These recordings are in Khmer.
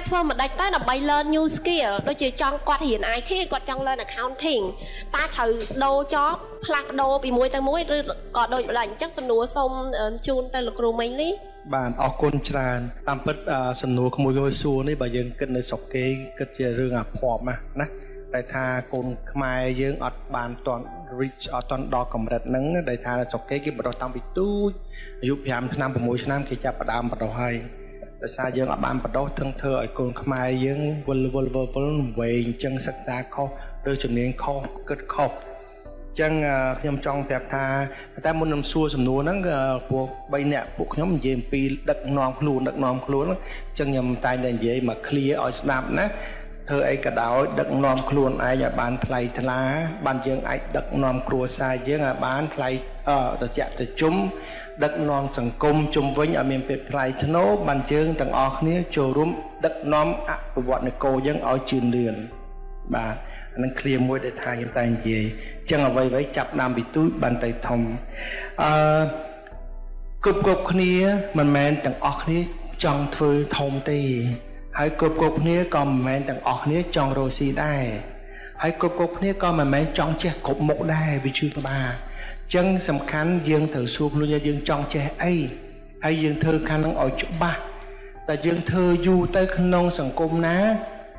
thua một đạch tới là bay lên new skill đôi chỉ trong quạt hiện IT quạt trong lên accounting ta thử đồ cho plug đồ bị muối tới muối còn đôi lạnh chắc sầm núa xong chun tới lục rùm mấy lý bạn ở côn tràn tam bứt sầm núa không mùi xua này bà dân cất nơi sọc kê cất về rương phọp mà nè đại tha côn mai dân ở bàn toàn rich ở toàn đo cầm rệt nắng đại tha là sọc kê kia bắt đầu tăng bị tu giúp giảm năm và mỗi năm khi cha bắt đầu hay tại sao dân ở bàn bắt đầu thân thơ ở côn mai dân vân về chân sắc xa kho đôi chuẩn niên kho cất kho chân nhom trong đẹp tha ta muốn nằm xua sầm núa nó buộc bay nè buộc nhóm về pi đặt nòng luôn chân nhom tay này dễ mà clear ở snap nè thơ ấy cả đảo đặt nòng luôn ai nhà bán thay lá ban dân ai đặt nòng cua sai với nhà bán thay từ chợ từ chúng đặt nòng sừng cung chung với nhà miền Việt thay thằng nó ban dân thằng ở này trồ rúm đặt nòng bọn này cô dân ở trường liền bà anh clear môi để thay những tay gì chân là vậy chập nam bị túi bàn tay thòng cục kia mình men tặng ọc này trong thư thông tì hãy cục này còn men tặng ọc này trong rồi xì đai hãy cục này còn mà men trong che cục một đai vì chưa có bà chân sầm khăn dương thử xuống luôn nha dương trong che ấy hay dương thơ khăn đang ở chỗ ba tại dương thơ du tới khăn nông sẵn cung ná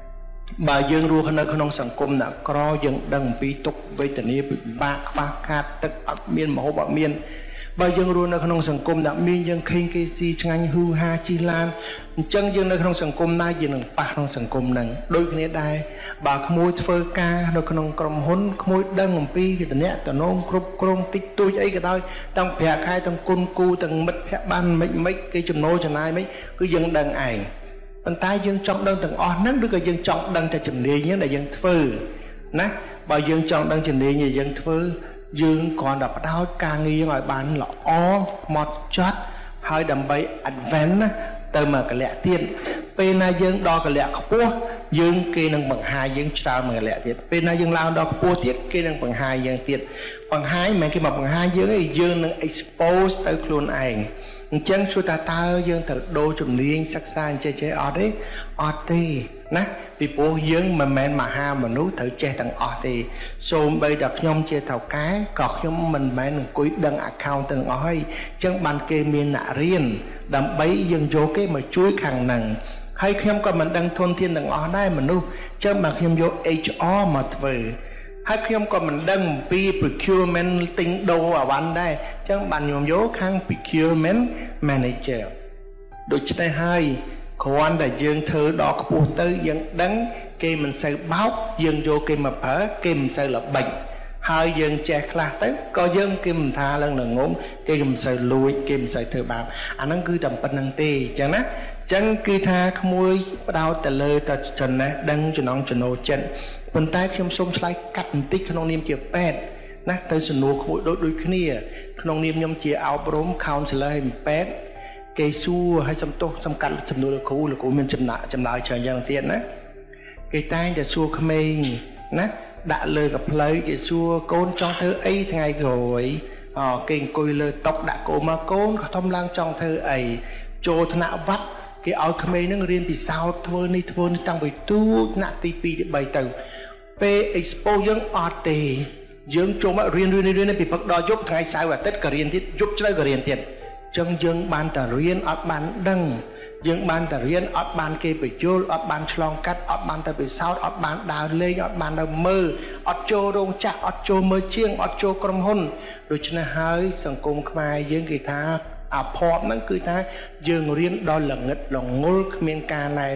bà dương rùa khăn nông sẵn cung đã có dương đằng bị tục với tình yêu bị bạc và khát tức ở miền mà hô bảo miền bà dương rùa khăn nông sẵn cung đã miền dương khinh cái gì ngành hư ha chi lan chân dương khăn nông sẵn cung na dương đằng bạc nông sẵn cung nằng đôi khi đây bà khmôi phơ ca đôi khăn nông cầm hôn khmôi đằng pi cái tình nét tao nông cướp côn tích tôi ấy cái đó tăng phèo khai tăng côn cu tăng mất phép ban mấy cái chùm nô chùm ai mấy cứ dương đằng ảnh bàn tay dương trong đơn từng on nắng được dương trong đơn cho chùm đi nhớ là dương phư nè bà dương trong đơn chùm đi như dương phư dương còn đọc đau càng nghi ngoài bán là o một chót hơi đầm bay advent từ mà cái lẹ tiền bên này dương đo cái lẹ cua dương kia nâng bằng hai dương sao mà cái lẹ tiền bên này dương lao đo cua tiết kia nâng bằng hai dương tiền bằng hai mà khi mà bằng hai dương ấy dương nâng expose tới luôn ảnh chân chú ta dương thật đô chùm liên sắc xa chế ở đấy ở đây nè vì bố dương mà men mà ha mà nút thử che thằng ở thì xôm bây đặt nhom che thầu cái cọt nhom mình men cuối đăng account từng ở chân bàn kê miền nạ riêng đầm bấy dương vô cái mà chuối khẳng nằng hay khi còn mình đang thôn thiên từng ở đây mà nút chân mà khi vô HR mà về hay khi còn mình đang pi procurement tính đồ ở ban đây chân bàn nhom vô khang procurement manager đối với hai còn là dương thơ đó có buộc tới dân đắng kê mình sẽ báo dân vô kê mà phở kê mình sẽ là bệnh hai dân chẹt là tới có dân kê mình tha lần là ngốn kê mình sẽ lùi kê mình sẽ thơ báo anh nó cứ tầm bình năng tì chẳng á chẳng cứ tha không môi đau tà lơ tà trần á đăng cho nóng cho nô chân phần tay khi xông slide cắt tích cho nông niêm chìa pet nát tới sân nô không mỗi đôi kia nông niêm nhâm chìa áo brôm counselor hình pet cây xua hay xăm tô xăm cắt xăm nuôi là cố mình chấm lại chờ nhân tiền á cây tayจะxua khăm nè đã lời gặp lời cái xua côn trong thơ ấy ngày rồi cây côi lời tóc đã cố mà côn thông lang trong thơ ấy trô thân nạo vắt cái áo khăm nó riêng thì sao thưa ni tăng bởi tu nạ tp để bày từ p expo dương art dương trô mà riêng bị bắt đo giúp ngày sau và tất cả riêng thiết giúp chơi cả riêng tiền chân dương ban tà riêng ở ban đăng dương ban tà riêng ở ban kê bị vô ở ban chlong cắt ở ban tà bị sao ở ban đào lên ở ban đào mơ ở châu đông chạ ở châu mơ chiêng ở châu cầm hôn đối cho nên hai sòng cung khai dương kỳ tha phọp nó cứ tha dương riêng đo là nghịch lòng ngôn miền ca này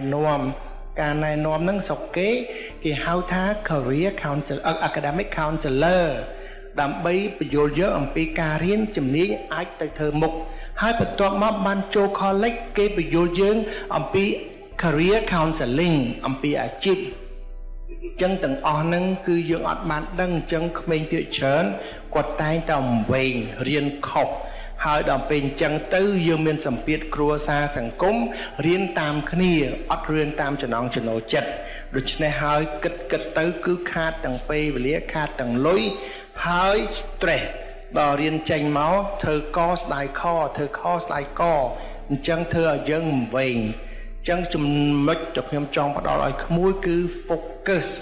nôm nó sọc kế kỳ hao tha career counselor academic counselor đam bay bị vô dỡ ở pi cà riêng chấm ní ai tại thơ mục hai bậc tuột mà ban châu college kê bị vô dương ở pi career counseling ở pi chip chân từng on nâng cứ dương ở ban đăng chân mình tự chớn quạt tay tầm về riêng khóc hai đầm bên chân tư dương miền sầm piết cua xa sẵn cúng riêng tam khnia ắt riêng tam cho nong cho nô chật được này hai kịch tới cứ khát tầng p và lía khát tầng lối hai stress đò riêng tranh máu thơ co slide co thơ co slide co chân thơ ở dân về chẳng chùm mịch cho nhóm trong bắt đầu lại mũi cứ focus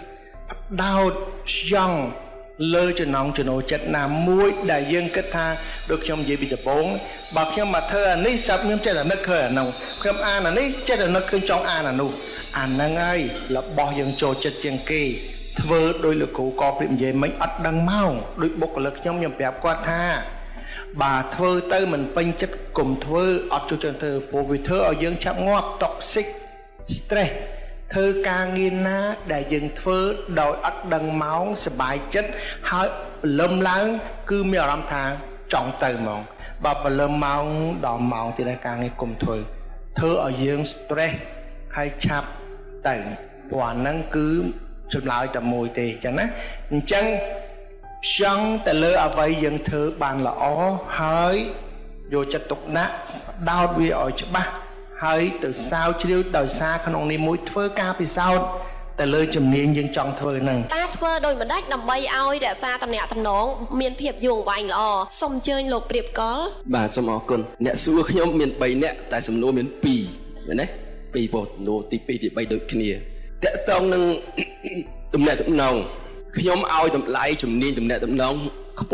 đau dòng lơ cho nóng cho nổ chất nam mũi đại dương kết tha được trong dễ bị tập bốn bạc nhóm mà thơ anh ấy sắp nhóm chết là nước khơi là nông nhóm an là ní chết là nước khơi trong an là nụ an năng ai là bỏ dân trồ chất chân kỳ thơ đôi lực cụ có điểm dễ mấy ắt đăng mau đôi bốc lực nhóm nhóm bẹp qua tha bà thơ tới mình bênh chất cùng thơ ọt cho chân thơ bộ vì thơ ở dân chạm ngọt toxic stress thơ ca nghiên ná đại dân thơ đội ắt đăng máu sẽ bài chất hơi lâm láng cứ mèo làm thang trọng từ mong bà lâm máu đỏ máu thì đại ca nghe cùng thơ thơ ở dân stress hay chạp tẩy quả năng cứ chụp lại tầm mùi thì chẳng á chăng chẳng tại lỡ ở vậy dân thơ bàn là ó hơi vô chất tục nát đau vì ở chỗ ba hơi từ sau chứ đời xa không ông đi mũi thơ ca vì sao tại lỡ chùm niên dân trong thơ này ta thơ đôi mà đách nằm bay ao để xa tầm nẹ tầm nón miền phiệp dùng vành lò xong chơi lục điệp có bà xong ó con nẹ xua nhóm miền bay nẹ tại sầm nô miền pì vậy đấy pì bộ nô tí pì thì bay được kia tệ tông nâng tụm nẹ tụm nòng nhóm ao tụm lại chùm niên tụm nẹ tụm nòng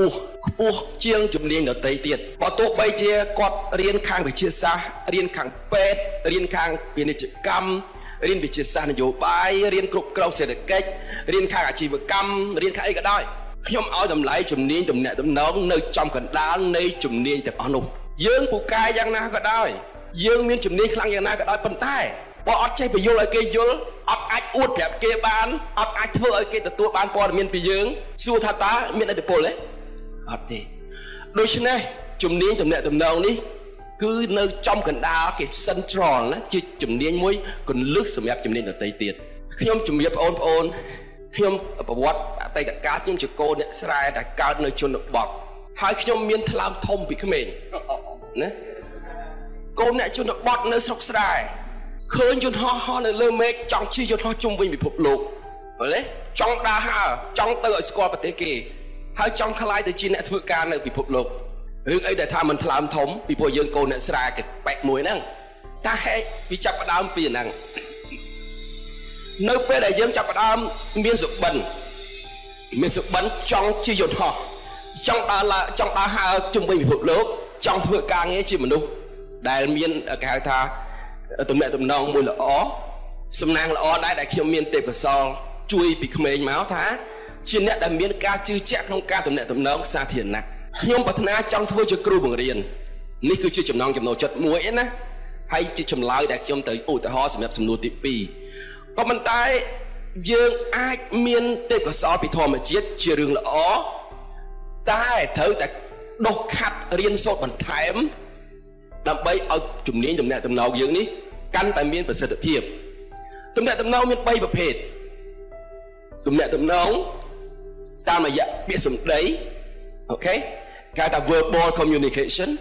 khô chiêng chùm niên ở tây tiệt bỏ tổ bay chia quạt riêng khang bị chia xa riêng khang pet riêng khang bị này chữ cam riêng bị chia xa này dỗ bay riêng cục cầu sẽ được cách riêng khang chỉ vừa cam riêng khang ấy cả đôi nhóm ao tụm lại chùm niên tụm nẹ tụm nòng nơi trong cần đá nơi chùm niên tập ăn nục dương phụ cai giang na cả đôi dương miên chùm niên khang giang na cả đôi bàn tay bỏ ọt chay bị vô lại cây vô ọt ai uất đẹp kia bán ọt ai thưa ở kia từ tua bán bỏ miên bị dương xua tha tá miên đã được bổ đấy ọt thì đôi chân này chùm niên chùm nẹ chùm nòng đi cứ nơi trong cần đá cái central á chứ chùm niên muối còn lướt sầm ép chùm niên ở tây tiệt khi ông chùm ép ôn khi ông bảo what tây cả cá nhưng chỉ cô nè sai đã cao nơi chôn được bọt hai khi ông miên tham thông bị cái mền nè cô nè chôn được bọt nơi sọc sai khơi chôn ho nơi lơ mê trong chi chôn ho chung vinh bị phục lục rồi đấy trong đa ha trong tơ ở score bát kỳ hai trong khai từ chi nè thưa ca nơi bị phục lục hướng ấy để tham mình làm thống bị bồi dưỡng cô nè sai cái bẹt mũi năng ta hay bị chặt vào đám tiền năng nơi phía đại dương chặt vào đám miên dục bẩn trong chi chôn ho trong đa ha chung vinh bị phục lục trong thưa ca nghe chi mình đúng đại miên ở cái tha tụm mẹ tụm nong mùi là ó sầm nang là ó đại khi miên tệp và so chui bị khmênh máu thá trên nét đam miên ca chư chẹt không ca tụm mẹ tụm nong xa thiền nặng nhôm bát na trong thôi cho kêu bằng riêng ní cứ chưa chấm nong chấm nồi chật muối á hay chưa chấm lái đại khi tới ủi tới ho sầm mẹ sầm nô tệp pi còn mình tay dương ai miên tệp và so bị thò mà chết chưa đường là ó tai thử tại độc hạt riêng sốt bằng thèm đâm bay ở chùm niên chùm nè tụm nâu dương ní căn tại miên và sự thực hiện tụm nè tụm nâu miên bay bập hệt tụm nè tụm nâu ta mà dạ biết sủng đấy ok cái ta verbal communication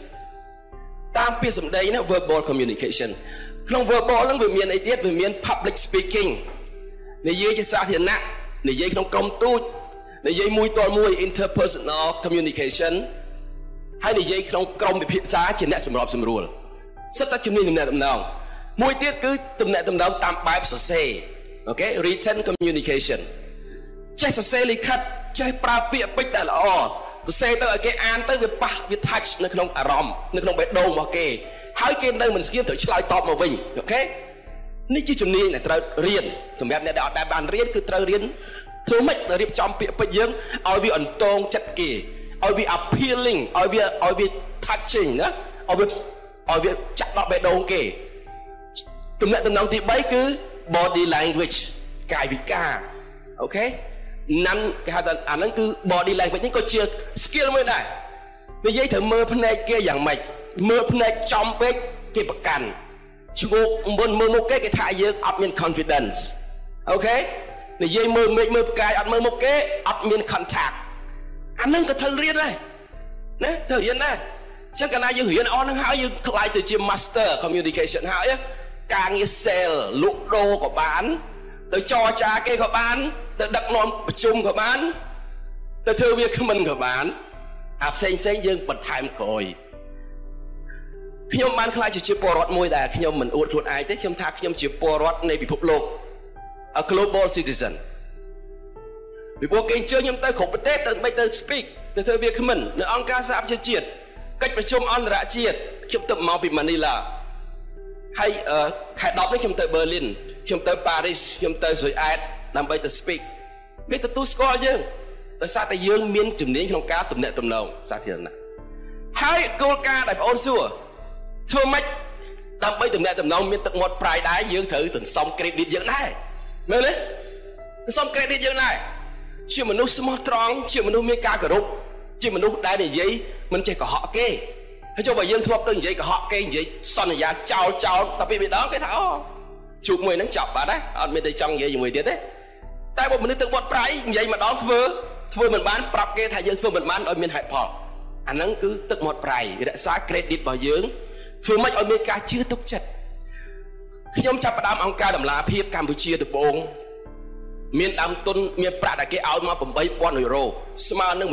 ta biết sủng đấy nó verbal communication không verbal nó về miền ấy tiết về miền public speaking này dưới cho sao thiền nặng này dưới không công tu này dưới mùi to mùi interpersonal communication hay là dây không công bị phiền giá trên net sầm rọp sầm rùa rất ta chụp niên tụm nòng mỗi tiết cứ tụm nòng tam bài sơ xe ok written communication chạy sơ xe li khát chạy pra bịa bích đại là sơ xe tới cái an tới việc pa việc touch nó không arom nó không bị đau mà kề hai trên đây mình kiếm thử slide top mà bình ok ní chứ chụp niên nàyត្រូវរៀនសម្រាប់អ្នកដែលអត់ដែលបានរៀនគឺត្រូវរៀនធ្វើម៉េចទៅរៀបចំពាក្យពេចន៍យើងឲ្យវាអន្តងចិត្តគេឲ្យវា appealing ឲ្យវា touching ណាឲ្យវាចាក់ដល់បេះដូងគេទំនាក់ទំនងទី3គឺ body language កាយវិការអូខេណាន់គេហៅថាអាហ្នឹងគឺ body language នេះក៏ជា skill មួយដែរនិយាយត្រូវមើលភ្នែកគេយ៉ាងម៉េចមើលភ្នែកចំពេកគេប្រកាន់ឈ្មោះមុនមើលមុខគេថាយើងអត់មាន confidence អូខេនិយាយមើលមេឃមើលផ្កាយអត់មើលមុខគេអត់មាន contactអានឹងក៏ត្រូវរៀនដែរណាត្រូវរៀនដែរចឹងកាលណាយើងរៀនអស់ហ្នឹងហើយយើងខ្លាយទៅជា master communication ហើយការងារ sale លក់ដូរក៏បានទៅចរចាគេក៏បានទៅដឹកនាំប្រជុំក៏បានទៅធ្វើវាគ្មិនក៏បានអាផ្សេងយើងបន្ថែមក្រោយខ្ញុំបានខ្លាចជាពលរដ្ឋមួយដែលខ្ញុំមិនអួតខ្លួនឯងទេខ្ញុំថាខ្ញុំជាពលរដ្ឋនៃពិភពលោក a global citizen ពីព្រោះគេអញ្ជើញខ្ញុំទៅគ្រប់ប្រទេសទៅ speak ទៅធ្វើវាគ្មិននៅអង្គការសហប្រជាជាតិកិច្ចប្រជុំអន្តរជាតិខ្ញុំទៅមកពី Manila ហើយខែ10នេះខ្ញុំទៅ Berlin ខ្ញុំទៅ Paris ខ្ញុំទៅ Suez ដើម្បីទៅ speak គេទទួលស្គាល់យើងដោយសារតែយើងមានជំនាញក្នុងការទំនាក់ទំនងសាធារណៈហើយគោលការណ៍ដែលបងអូនសួរធ្វើម៉េចដើម្បីទំនាក់ទំនងមានទឹកមាត់ប្រាយដែរយើងត្រូវសន្សំ credit យើងដែរមើលទេសន្សំ credit យើងដែរជាមនុស្សស្មោះត្រង់ជាមនុស្សមានការគោរពជាមនុស្សដែលនិយាយមិនចេះកុហកគេហើយចុះបើយើងធ្លាប់ទៅនិយាយកុហកគេនិយាយសន្យាចោលតែពីម្ដងគេថាអូជួបមួយហ្នឹងចប់បាត់ហើយអត់មានតែចង់និយាយជាមួយទៀតទេតែបើមនុស្សទឹកមាត់ប្រាយនិយាយម្ដងធ្វើមិនបានប្រាប់គេថាយើងធ្វើមិនបានដោយមានហេតុផលអាហ្នឹងគឺទឹកមាត់ប្រាយរក្សា credit របស់យើងធ្វើម៉េចឲ្យមានការជឿទុកចិត្តខ្ញុំចាប់ផ្ដើមអង្គការតម្លាភាពកម្ពុជាដំបូងមានដើមទុនមានប្រាក់ដែលគេឲ្យមក 8,000 យូរ៉ូស្មើនឹង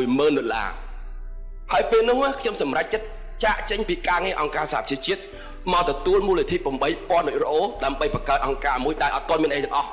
$10,000 ហើយពេលនោះខ្ញុំសម្រេចចិត្តចាកចេញពីការងារអង្គការសហប្រជាជាតិមកទទួលមូលនិធិ 8,000 យូរ៉ូដើម្បីបង្កើតអង្គការមួយដែលអត់ទាន់មានអីទាំងអស់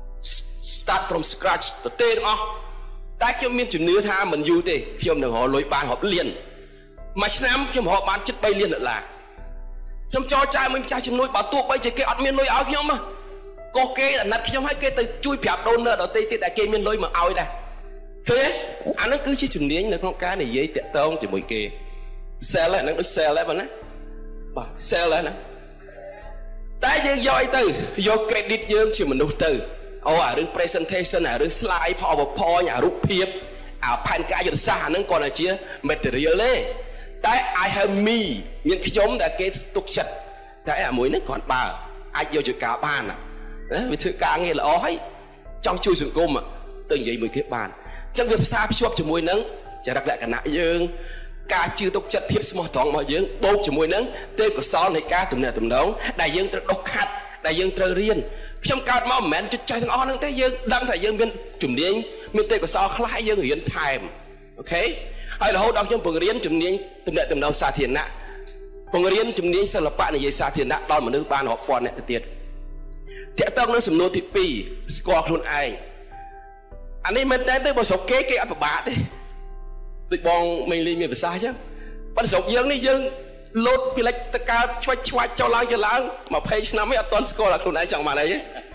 start from scratch ទៅទេទាំងអស់តែខ្ញុំមានជំនឿថាមិនយូរទេខ្ញុំនឹងរកលុយបានរាប់លានមួយឆ្នាំខ្ញុំរកបានជិត$3 លានខ្ញុំចរចាមួយម្ចាស់ជំនួយបើទោះបីជាគេអត់មានលុយឲ្យខ្ញុំក៏គេអាណិតខ្ញុំឲ្យគេទៅជួយប្រាប់ donor ដទៃទៀតដែលគេមានលុយមកឲ្យដែរឃើញទេអានឹងគឺជាជំនាញនៅក្នុងការនិយាយតាក់ទងជាមួយគេ sell ហ្នឹងដូច sell ដែរបងណាបាទ sell ហ្នឹងណាតែយើងយកអីទៅយក credit យើងជាមនុស្សទៅអូអារឿង presentation អារឿង slide PowerPoint អារូបភាពអាផែនការយុទ្ធសាស្ត្រអាហ្នឹងគាត់តែជា material ទេតែ I have me មានខ្ញុំដែលគេទុកចិត្តតែអាមួយហ្នឹងគាត់បើអាចយកជាការបានណាវាធ្វើការងារល្អហើយចង់ជួយសង្គមទៅនិយាយមួយគេបានអញ្ចឹងវាផ្សារភ្ជាប់ជាមួយនឹងចរិតលក្ខណៈយើងការជឿទុកចិត្តភាពស្មោះត្រង់របស់យើងបូកជាមួយនឹងទេពកោសល្យនៃការទំនាក់ទំនងដែលយើងត្រូវដុសខាត់ដែលយើងត្រូវរៀនខ្ញុំកើតមកមិនមែនចិត្តចេះទាំងអស់ហ្នឹងទេយើងដឹងថាយើងមានជំនាញមានទេពកោសល្យខ្លះយើងរៀនថែមអូខេហើយរហូតដល់ខ្ញុំបង្រៀនជំនាញទំនាក់ទំនងសាធារណៈបង្រៀនជំនាញសិល្បៈនិយាយសាធារណៈដល់មនុស្សបានរាប់ពាន់នាក់ទៅទៀតតាក់ទងនឹងសំណួរទី2ស្គាល់ខ្លួនឯងអានេះមែនតើទៅបើស្រុកគេអត់ពិបាកទេដូចបងមេងលីមានប្រសាសន៍អញ្ចឹងប៉ុន្តែស្រុកយើងនេះយើងលោតពីលិចតកើតឆ្វាច់ចុះឡើង20ឆ្នាំឯងអត់ទាន់ស្គាល់ខ្លួនឯងចង់បានអីទេ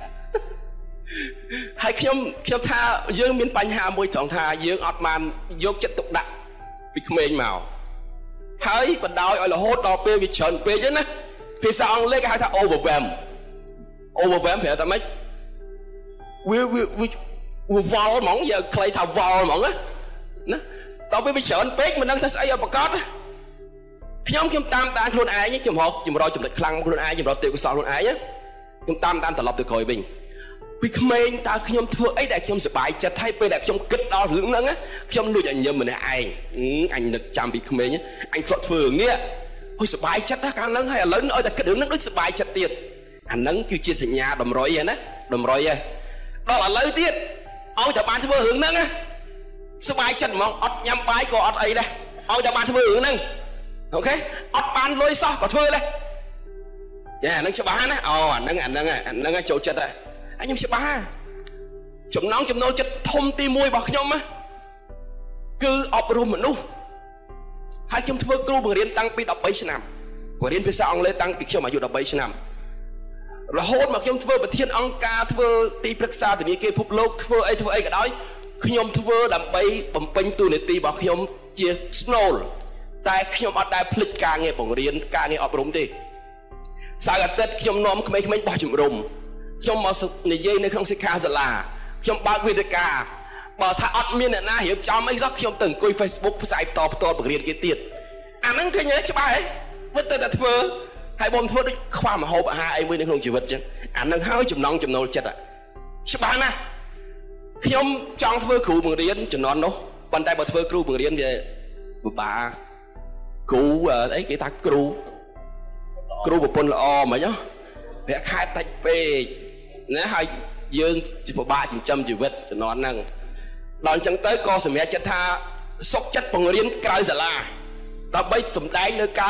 ហើយខ្ញុំថាយើងមានបញ្ហាមួយត្រង់ថាយើងអត់បានយកចិត្តទុកដាក់ពីក្មេងមកហើយបណ្ដោយឲ្យរហូតដល់ពេលវាច្រើនពេកហ្នឹងណាភាសាអង់គ្លេសគេហៅថា overwhelm ប្រែថាម៉េចវាវល់ហ្មងយើងខ្លីថាវល់ហ្មងណាដល់ពេលវាច្រើនពេកមិនដឹងថាស្អីឲ្យប្រកាសខ្ញុំតាមខ្លួនឯងខ្ញុំរកចំណុចខ្លាំងខ្លួនឯងខ្ញុំរកទេពកោសល្យខ្លួនឯងខ្ញុំតាមត្រឡប់ទៅក្រោយវិញពីក្មេងតើខ្ញុំធ្វើអីដែលខ្ញុំសប្បាយចិត្តហើយពេលដែលខ្ញុំគិតដល់រឿងហ្នឹងខ្ញុំលួចឲ្យញឹមម្នាក់ឯងអញនឹកចាំពីក្មេងអញធ្លាប់ធ្វើរឿងនេះហុយសប្បាយចិត្តណាកាលហ្នឹងហើយឥឡូវឲ្យតែគិតរឿងហ្នឹងដូចសប្បាយចិត្តទៀតអាហ្នឹងគឺជាសញ្ញាតម្រុយហ្នឹងណាតម្រុយហ្នឹងដល់ឥឡូវទៀតឲ្យតែបានធ្វើរឿងហ្នឹងណាសប្បាយចិត្តហ្មងអត់ញ៉ាំបាយក៏អត់អីដែរឲ្យតែបានធ្វើរឿងហ្នឹងអូខេអត់បានលុយសោះក៏ធ្វើដែរយ៉ាអាហ្នឹងច្បាស់ណាអូអាហ្នឹងចូលចិត្តដែរខ្ញុំច្បាស់ចំណងចំណូលចិត្តធំទី1របស់ខ្ញុំគឺអប់រំមនុស្សហើយខ្ញុំធ្វើគ្រូបង្រៀនតាំងពី13ឆ្នាំបង្រៀនភាសាអង់គ្លេសតាំងពីខ្ញុំអាយុ13ឆ្នាំរហូតមកខ្ញុំធ្វើប្រធានអង្គការធ្វើទីប្រឹក្សាធនាគារពិភពលោកធ្វើអីក៏ដោយខ្ញុំធ្វើដើម្បីបំពេញតួនាទីរបស់ខ្ញុំជា Snow តែខ្ញុំអត់ដែលភ្លេចការងារបង្រៀនការងារអប់រំទេសៅរ៍អាទិត្យខ្ញុំនាំក្មេងៗបោះជំរំខ្ញុំមកនិយាយនៅក្នុងសិក្ខាសាលាខ្ញុំបើកវេទិកាបើថាអត់មានអ្នកណារៀបចំអីសោះខ្ញុំទៅអង្គុយ Facebook ផ្សាយផ្ទាល់បង្រៀនគេទៀតអាហ្នឹងឃើញទេច្បាស់ហ៎វាទៅតែធ្វើហើយបងធ្វើដូចខ្វះម្ហូបអាហារអីមួយនៅក្នុងជីវិតអញ្ចឹងអាហ្នឹងហើយចំណងចំណូលចិត្តច្បាស់ណាស់ខ្ញុំចង់ធ្វើគ្រូបង្រៀនជំនាន់នោះប៉ុន្តែបើធ្វើគ្រូបង្រៀនវាពិបាកគ្រូអីគេថាគ្រូប្រពន្ធល្អមិនហ៎វាខែតិចពេកណាហើយយើងពិបាកចិញ្ចឹមជីវិតជំនាន់ហ្នឹងដល់អញ្ចឹងទៅក៏សម្រេចចិត្តថាសុខចិត្តបង្រៀនក្រៅសាលាដើម្បីសម្ដែងនៅការ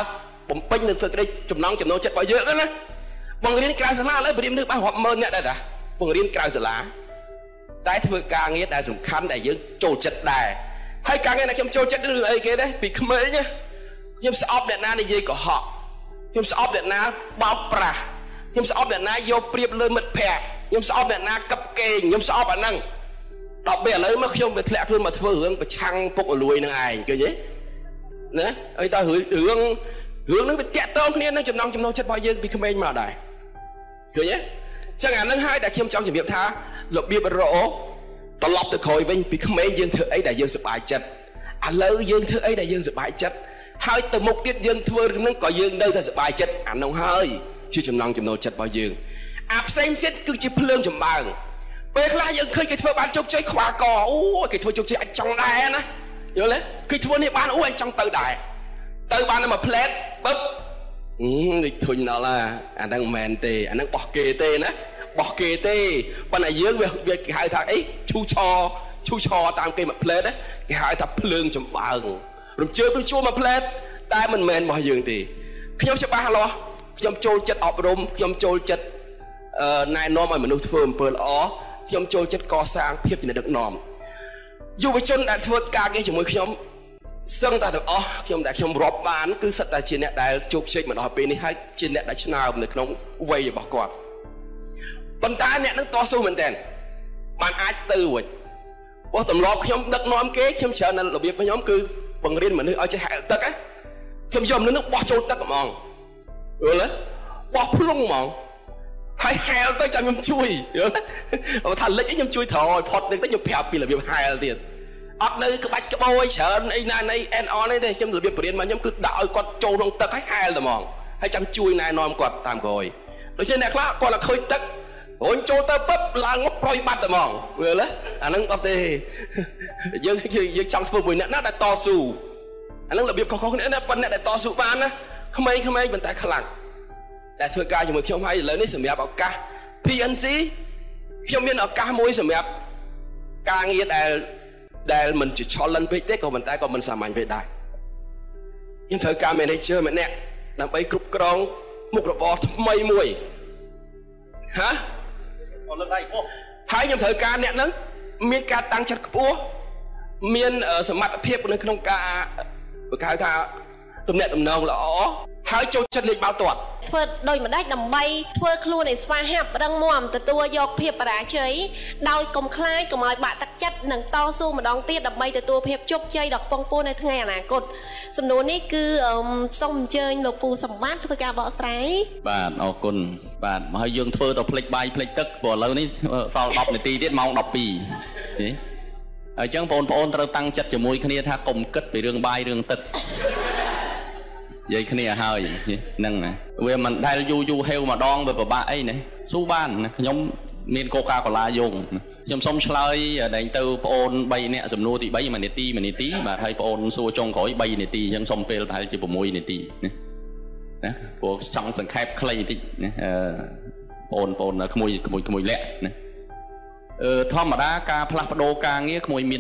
បំពេញនៅធ្វើក្តីចំណងចិត្តរបស់យើងណាបង្រៀនក្រៅសាលាឥឡូវបង្រៀននៅបានរាប់ម៉ឺនអ្នកដែរតាបង្រៀនក្រៅសាលាតែធ្វើការងារដែលសំខាន់ដែលយើងចូលចិត្តដែរហើយការងារដែលខ្ញុំចូលចិត្តឬអីគេដែរពីក្មេងខ្ញុំស្អប់អ្នកណានិយាយកុហកខ្ញុំស្អប់អ្នកណាបោកប្រាស់ខ្ញុំស្អប់អ្នកណាយកប្រៀបលើមិត្តភក្តិខ្ញុំស្អប់អ្នកណាកឹបកេងខ្ញុំស្អប់អាហ្នឹងដល់ពេលឥឡូវមកខ្ញុំវាធ្លាក់ខ្លួនមកធ្វើរឿងប្រឆាំងពុកអលួយនឹងឯងឃើញទេណាហើយតើរឿងហ្នឹងវាតាក់ទងគ្នានឹងចំណងចិត្តរបស់យើងពីក្មេងមកដែរឃើញទេចឹងអាហ្នឹងហើយដែលខ្ញុំចង់ជម្រាបថារបៀបរកត្រឡប់ទៅក្រោយវិញពីក្មេងយើងធ្វើអីដែលយើងសប្បាយចិត្តឥឡូវយើងធ្វើអីដែលយើងសប្បាយចិត្តហើយទៅមុខទៀតយើងធ្វើរឿងហ្នឹងក៏យើងនៅតែសប្បាយចិត្តអាហ្នឹងហើយជាចំណងចិត្តរបស់យើងអាផ្សេងទៀតគឺជាភ្លើងចម្បាំងពេលខ្លះយើងឃើញគេធ្វើបានជោគជ័យខ្វះកអូគេធ្វើជោគជ័យអាចចង់ដែរណាយល់ទេគេធ្វើនេះបានអូអាចចង់ទៅដែរទៅបានតែមួយផ្លែតបឹបនេះធុញដល់អាហ្នឹងមិនមែនទេអាហ្នឹងបោះគេទេណាបោះគេទេប៉ុន្តែយើងវាគេហៅថាអីឈូឆរតាមគេមួយផ្លែតគេហៅថាភ្លើងចម្បាំងរំជើបជួមួយផ្លែតតែមិនមែនរបស់យើងទេខ្ញុំច្បាស់លាស់ខ្ញុំចូលចិត្តអប់រំខ្ញុំចូលចិត្តណែនាំឲ្យមនុស្សធ្វើអំពើល្អខ្ញុំចូលចិត្តកសាងភាពជាអ្នកដឹកនាំយុវជនដែលធ្វើការងារជាមួយខ្ញុំសឹងតែទាំងអស់ខ្ញុំដែលខ្ញុំរាប់បានគឺសិតតែជាអ្នកដែលជោគជ័យមកដល់ពេលនេះហើយជាអ្នកដែលឆ្នើមនៅក្នុងវ័យរបស់គាត់ប៉ុន្តែអ្នកនឹងតស៊ូមែនទែនបានអាចទៅវិញព្រោះទម្លាប់ខ្ញុំដឹកនាំគេខ្ញុំច្រើននៅរបៀបខ្ញុំគឺបង្រៀនមនុស្សឲ្យចេះហែលទឹកខ្ញុំយកមនុស្សនឹងបោះចូលទឹកហ្មងយល់ទេបោះភ្លុងហ្មងហើយហែលទៅចាំខ្ញុំជួយយល់ទេថាលិចខ្ញុំជួយត្រឲ្យផុតទៅខ្ញុំប្រាប់ពីរបៀបហែលទៀតអត់នៅក្បាច់ក្បោយច្រើនអីណានៃ NR នេះទេខ្ញុំរបៀបបរៀនមកខ្ញុំគឺដាក់ឲ្យគាត់ចូលក្នុងទឹកហើយហែលតែហ្មងហើយចាំជួយណែនាំគាត់តាមក្រោយដូច្នេះអ្នកខ្លះគាត់ឃើញទឹករួញចូលទៅពឹបឡើងមកប្រយបាត់តែហ្មងយល់ទេអាហ្នឹងអត់ទេយើងចង់ធ្វើមួយអ្នកណាដែលតស៊ូអាហ្នឹងរបៀបខុសៗគ្នាណាប៉ុន្តែអ្នកដែលតស៊ូបានណាក្មេងៗប៉ុន្តែខ្លាំងតែធ្វើការជាមួយខ្ញុំហើយឥឡូវនេះសម្រាប់ឱកាស PNC ខ្ញុំមានឱកាសមួយសម្រាប់ការងារដែលមិនជាឆលិនពេកទេក៏ប៉ុន្តែក៏មិនសាមញ្ញពេកដែរខ្ញុំត្រូវការ manager ម្នាក់ដើម្បីគ្រប់គ្រងមុខរបរថ្មីមួយហាអត់លើដៃអូហើយខ្ញុំត្រូវការអ្នកហ្នឹងមានការតាំងចិត្តខ្ពស់មានសមត្ថភាពនៅក្នុងការបង្កើតថាទំនាក់ទំនងល្អហើយចូលចិត្តលេខបាល់ទាត់ធ្វើដូចម្ដេចដើម្បីធ្វើខ្លួនឲ្យស្វាហាប់រឹងមាំទទួលយកភាពបរាជ័យដោយកុំខ្លាចកុំឲ្យបាក់ទឹកចិត្តនិងតស៊ូម្ដងទៀតដើម្បីទទួលភាពជោគជ័យដ៏ខ្ពង់ខ្ពស់នៅថ្ងៃអនាគតសំណួរនេះគឺសូមអញ្ជើញលោកពូសម្បត្តិធ្វើការបកស្រាយបាទអរគុណបាទមកឲ្យយើងធ្វើទៅផ្លេចបាយផ្លេចទឹកព្រោះឥឡូវនេះសល់10នាទីទៀតម៉ោង12ទេអញ្ចឹងបងប្អូនត្រូវតាំងចិត្តជាមួយគ្នាថាកុំគិតពីរឿងបាយរឿងទឹកនិយាយគ្នាហើយហ្នឹងវាមិនដែលយូរហេវម្ដងវាពិបាកអីណាស៊ូបានខ្ញុំមានកូកាកូឡាយោងខ្ញុំសុំឆ្លើយដែលទៅប្អូន3នាក់សំណួរទី3 1នាទីបាទហើយប្អូនសួរចុងក្រោយ3នាទីអញ្ចឹងសុំពេលប្រហែលជា6នាទីណាព្រោះចង់សង្ខេបខ្លីបន្តិចណាប្អូនក្មួយលាក់ណាធម្មតាការផ្លាស់ប្ដូរការងារក្មួយមាន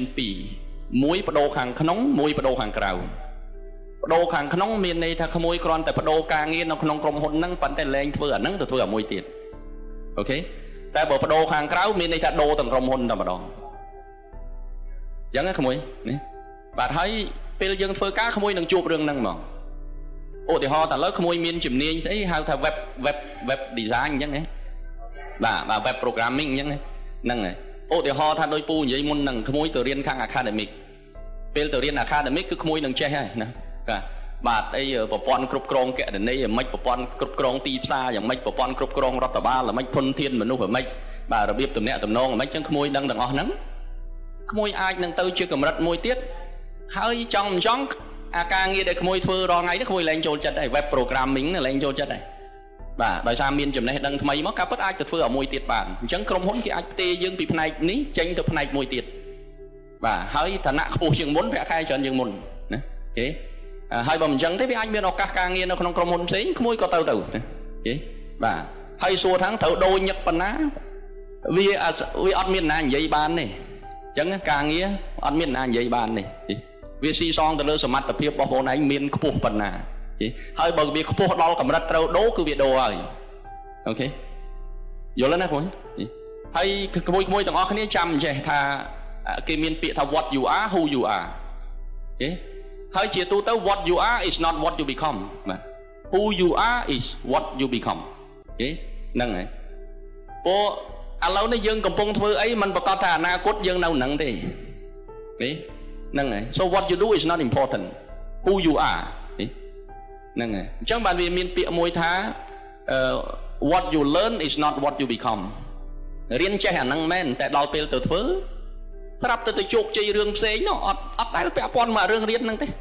2មួយប្ដូរខាងក្នុងមួយប្ដូរខាងក្រៅប្ដូរខាងក្នុងមានន័យថាក្មួយគ្រាន់តែប្ដូរការងារនៅក្នុងក្រុមហ៊ុនហ្នឹងប៉ុន្តែលែងធ្វើអាហ្នឹងទៅធ្វើអាមួយទៀតអូខេតែបើប្ដូរខាងក្រៅមានន័យថាដូរទាំងក្រុមហ៊ុនតែម្ដងអញ្ចឹងណាក្មួយនេះបាទហើយពេលយើងធ្វើការក្មួយនឹងជួបរឿងហ្នឹងហ្មងឧទាហរណ៍តែឥឡូវក្មួយមានជំនាញស្អីហៅថា web design អញ្ចឹងហ៎បាទ web programming អញ្ចឹងហ្នឹងហើយឧទាហរណ៍ថាដោយពូនិយាយមុនហ្នឹងក្មួយទៅរៀនខាង academic ពេលទៅរៀន academic គឺក្មួយនឹងចេះហើយណាបាទអីប្រព័ន្ធគ្រប់គ្រងគណនេយ្យយ៉ាងម៉េចប្រព័ន្ធគ្រប់គ្រងទីផ្សារយ៉ាងម៉េចប្រព័ន្ធគ្រប់គ្រងរដ្ឋបាលយ៉ាងម៉េចធនធានមនុស្សយ៉ាងម៉េចបាទរបៀបទំនាក់ទំនងយ៉ាងម៉េចចឹងក្មួយដឹងទាំងអស់ហ្នឹងក្មួយអាចនឹងទៅជាកម្រិតមួយទៀតហើយចង់អាការងារដែលក្មួយធ្វើរាល់ថ្ងៃនេះក្មួយលែងចូលចិត្តហើយ web programming លែងចូលចិត្តហើយបាទដោយសារមានចំណេះដឹងថ្មីមកការពិតអាចទៅធ្វើឲ្យមួយទៀតបានអញ្ចឹងក្រុមហ៊ុនគេអាចផ្ទេរយើងពីផ្នែកនេះចេញទៅផ្នែកមួយទៀតបាទហើយឋានៈខ្ពស់ជាងមុនប្រាក់ខែច្រើនជាងមុនណាអូខេហើយបើមិនអញ្ចឹងទេវាអាចមានឱកាសការងារនៅក្នុងក្រុមហ៊ុនផ្សេងក្មួយក៏ទៅណាអូខេបាទហើយសួរថាត្រូវដូរញឹកប៉ុណ្ណាវាអត់មានណានិយាយបានទេអញ្ចឹងការងារអត់មានណានិយាយបានទេវាស៊ីសងទៅលើសមត្ថភាពរបស់បងឯងមានខ្ពស់ប៉ុណ្ណាហើយបើវាខ្ពស់ដល់កម្រិតត្រូវដូរគឺវាដូរហើយអូខេយល់ណាបងហើយក្មួយទាំងអស់គ្នាចាំចេះថាគេមានពាក្យថា what you are who you are ទេហើយជាទូទៅ what you are is not what you become បាទ who you are is what you become ទេហ្នឹងហើយព្រោះឥឡូវនេះយើងកំពុងធ្វើអីมันប្រកាសថាអនាគតយើងនៅនឹងទេហ្នឹងហើយ so what you do is not important who you are ហ្នឹងហើយអញ្ចឹងបានវាមានពាក្យមួយថា what you learn is not what you become រៀនចេះអាហ្នឹងមែនតែដល់ពេលទៅធ្វើស្រាប់ទៅជោគជ័យរឿងផ្សេងនោះអត់ដែលពាក់ព័ន្ធមករឿងរៀនហ្នឹងទេ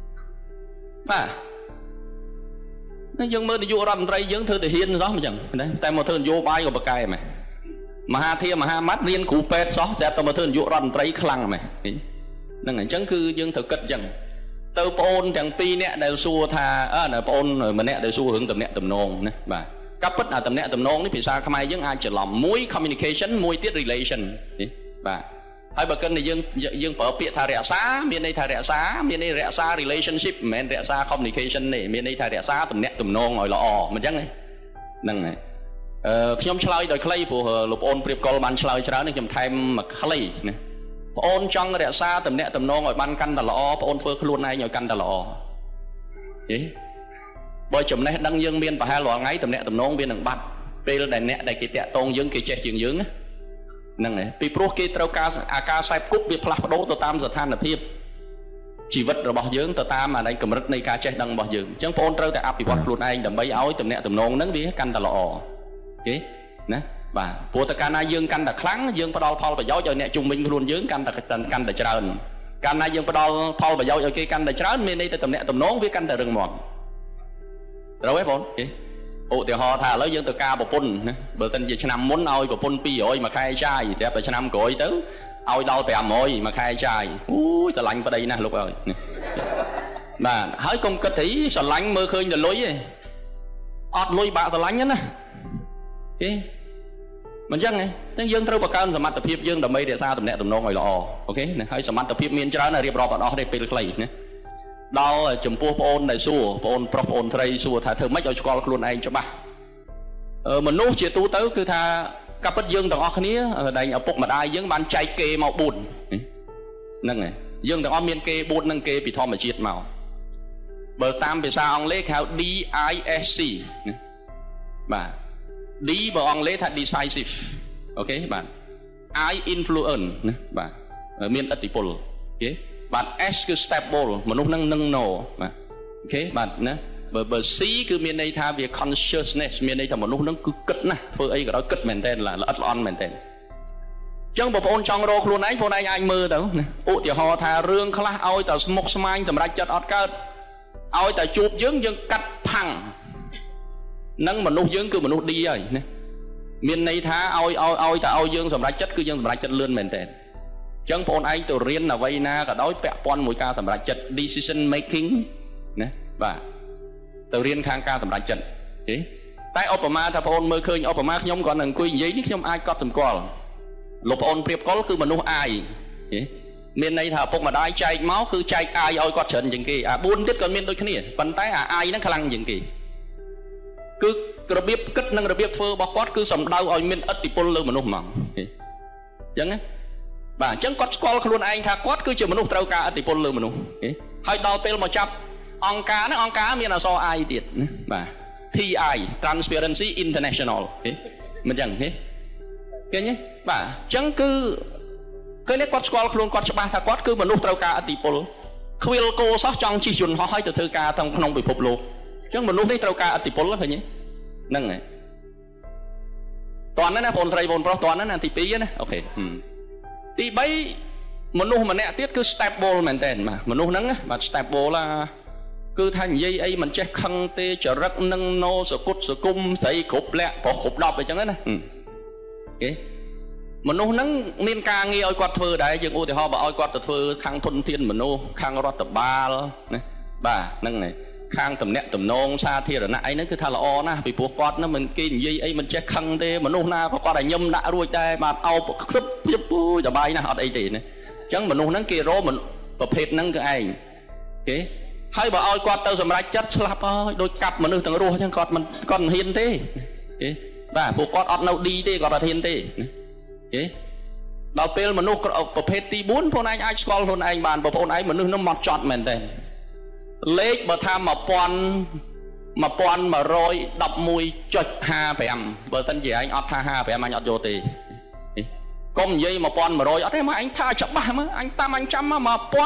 បាទយើងមើលនាយករដ្ឋមន្ត្រីយើងធ្វើទៅហ៊ានសោះអញ្ចឹងតែមកធ្វើនយោបាយក៏ប្រកែមែនមហាធាមហាម៉ាត់រៀនគ្រូពេទ្យសោះស្រាប់តែមកធ្វើនាយករដ្ឋមន្ត្រីខ្លាំងមែនហ្នឹងអញ្ចឹងគឺយើងត្រូវគិតអញ្ចឹងទៅបងអូនទាំងពីរនាក់ដែលសួរថាបងអូនម្នាក់ដែលសួររឿងតំណែងតំណងណាបាទកាប់ពិតអាតំណែងតំណងនេះភាសាខ្មែរយើងអាចច្រឡំមួយ communication មួយទៀត relation បាទហើយបើគិតតែយើងប្រើពាក្យថារក្សាមានន័យថារក្សាមានន័យរក្សា relationship មិនមែនរក្សា communication ទេមានន័យថារក្សាតំណែងតំណងឲ្យល្អមិនអញ្ចឹងហ្នឹងហើយខ្ញុំឆ្លើយដោយខ្លីព្រោះលោកប្អូនព្រៀបកុលបានឆ្លើយច្រើននេះខ្ញុំថែមមកខ្លីណាបងអូនចង់រក្សាតំណែងតំណងឲ្យបានកាន់តែល្អបងអូនធ្វើខ្លួនឯងឲ្យកាន់តែល្អទេបើចំណេះដឹងយើងមានប្រហែលរាល់ថ្ងៃតំណែងតំណងវានឹងបាត់ពេលដែលអ្នកដែលគេតាក់ទងយើងគេចេះជាងយើងហ្នឹងហើយពីព្រោះគេត្រូវការអាការខ្សែគប់វាផ្លាស់ប្ដូរទៅតាមស្ថានភាពជីវិតរបស់យើងទៅតាមអានៃកម្រិតនៃការចេះដឹងរបស់យើងអញ្ចឹងបងអូនត្រូវតែអភិវឌ្ឍខ្លួនឯងដើម្បីឲ្យតំណែងតំណងហ្នឹងវាកាន់តែល្អទេណាបាទព្រោះតែកាលណាយើងកាន់តែខ្លាំងយើងផ្ដល់ផលប្រយោជន៍ឲ្យអ្នកជុំវិញខ្លួនយើងកាន់តែច្រើនកាលណាយើងផ្ដល់ផលប្រយោជន៍ឲ្យគេកាន់តែច្រើនមានន័យថាតំណែងតំណងវាកាន់តែរឹងមាំត្រូវទេបងឧទាហរណ៍ថាឥឡូវយើងទៅការប្រពន្ធណាបើមិនជាឆ្នាំមុនឲ្យប្រពន្ធ200មួយខែចាយតែឆ្នាំក្រោយទៅឲ្យដល់500មួយខែចាយអូយស្រឡាញ់ប្តីណាស់លោកអើយបាទហើយកុំគិតថាស្រឡាញ់មើលឃើញតែលុយទេអត់លុយបាក់ស្រឡាញ់ណាទេមិនអញ្ចឹងទេយើងត្រូវបង្កើនសមត្ថភាពយើងដើម្បីរក្សាតំណែងតំណងឲ្យល្អអូខេហើយសមត្ថភាពមានច្រើនរៀបរាប់អត់អស់ទេពេលខ្លីណាដល់ចំពោះបងអូនដែលសួរបងអូនប្រុសបងអូនស្រីសួរថាធ្វើម៉េចឲ្យស្គាល់ខ្លួនឯងច្បាស់មនុស្សជាទូទៅគឺថាកាប់ពិតយើងទាំងអស់គ្នាដែលឪពុកម្ដាយយើងបានចែកគេមក4ហ្នឹងហើយយើងទាំងអស់មានគេ4នឹងគេពីធម្មជាតិមកបើតាមភាសាអង់គ្លេសហៅ DISC បាទ D បើអង់គ្លេសថា decisive អូខេបាទ I influence ណាបាទមានឥទ្ធិពលអូខេបាទ S គឺ stable មនុស្សនឹង no បាទអូខេបាទណាបើ C គឺមានន័យថាវា consciousness មានន័យថាមនុស្សនឹងគឺគិតណាស់ធ្វើអីក៏ដោយគិតមែនតើល្អិតល្អន់មែនតើអញ្ចឹងបងប្អូនចង់រកខ្លួនឯងបងឯងអាចមើលទៅណាឧទាហរណ៍ថារឿងខ្លះឲ្យតែស្មុគស្មាញសម្រាប់ចិត្តអត់កើតឲ្យតែជួបយើងកាត់ផាំងនឹងមនុស្សយើងគឺមនុស្ស D ហើយណាមានន័យថាឲ្យតែឲ្យយើងសម្រេចចិត្តគឺយើងសម្រេចចិត្តលឿនមែនតើអញ្ចឹងបងឯងទៅរៀនអ្វីណាក៏ដោយពាក់ព័ន្ធមួយការសម្រេចចិត្ត decision making ណាបាទទៅរៀនខាងការសម្រេចចិត្តទេតែឧបមាថាបងមើលឃើញឧបមាខ្ញុំគាត់នឹងអង្គុយនិយាយនេះខ្ញុំអាចកត់សម្គាល់លោកបងប្រៀបកុលគឺមនុស្សអាយទេមានន័យថាឪពុកម្ដាយចែកមកគឺចែកអាយឲ្យគាត់ច្រើនជាងគេអា4ទៀតក៏មានដូចគ្នាប៉ុន្តែអាយហ្នឹងខ្លាំងជាងគេគឺរបៀបគិតនិងរបៀបធ្វើរបស់គាត់គឺសំដៅឲ្យមានឥទ្ធិពលលើមនុស្សហ្មងអញ្ចឹងណាបាទអញ្ចឹងគាត់ស្គាល់ខ្លួនឯងថាគាត់គឺជាមនុស្សត្រូវការឥទ្ធិពលលើមនុស្សហើយដល់ពេលមកចាប់អង្គការហ្នឹងអង្គការមានអក្សរ I ទៀតណាបាទ TI Transparency International មិនអញ្ចឹងទេឃើញទេបាទអញ្ចឹងគឺឃើញទេគាត់ស្គាល់ខ្លួនគាត់ច្បាស់ថាគាត់គឺមនុស្សត្រូវការឥទ្ធិពលខ្វៀលគោសោះចង់ជិះយន្តហោះឲ្យទៅធ្វើការក្នុងពិភពលោកអញ្ចឹងមនុស្សនេះត្រូវការឥទ្ធិពលឃើញទេហ្នឹងហើយតោះណាបងស្រីបងប្រុសតោះណាទី2ណាអូខេទី3មនុស្សម្នាក់ទៀតគឺ stable មែនតើមនុស្សហ្នឹងបាទ stable គឺថានិយាយអីមិនចេះខឹងទេចរិតនឹងណោសគុតសគុំស្រីគ្រប់លក្ខប្រុសគ្រប់10អញ្ចឹងណាគេមនុស្សហ្នឹងមានការងារឲ្យគាត់ធ្វើដែរយើងឧទាហរណ៍បើឲ្យគាត់ទៅធ្វើខាងធនធានមនុស្សខាងរដ្ឋបាលណាបាទហ្នឹងហើយខាងតំណែងតំណងសាធារណៈអីហ្នឹងគឺថាល្អណាស់ពីព្រោះគាត់ហ្នឹងមិនគេនិយាយអីមិនចេះខឹងទេមនុស្សណាក៏គាត់ឲ្យញឹមដាក់រួចដែរបាទអោបខ្សឹបពីពូសប្បាយណាស់អត់អីទេណាអញ្ចឹងមនុស្សហ្នឹងគេរកប្រភេទហ្នឹងគឺឯងគេហើយបើឲ្យគាត់ទៅសម្រេចចិត្តស្លាប់ហើយដូចកាប់មនុស្សទាំងរស់អញ្ចឹងគាត់មិនហ៊ានទេបាទពួកគាត់អត់នៅឌីទេគាត់អត់ហ៊ានទេដល់ពេលមនុស្សប្រភេទទី4បងឯងអាចស្គាល់ខ្លួនឯងបានបងប្អូនឯងមនុស្សនោះមកចត់មែនទេលេខបើថា1111.55បើសិនជាឯងអត់ថា55អញអត់យកទេកុំនិយាយ1100អត់ទេមកឯងថាច្បាស់មើលអញតាមអញចាំ1111.55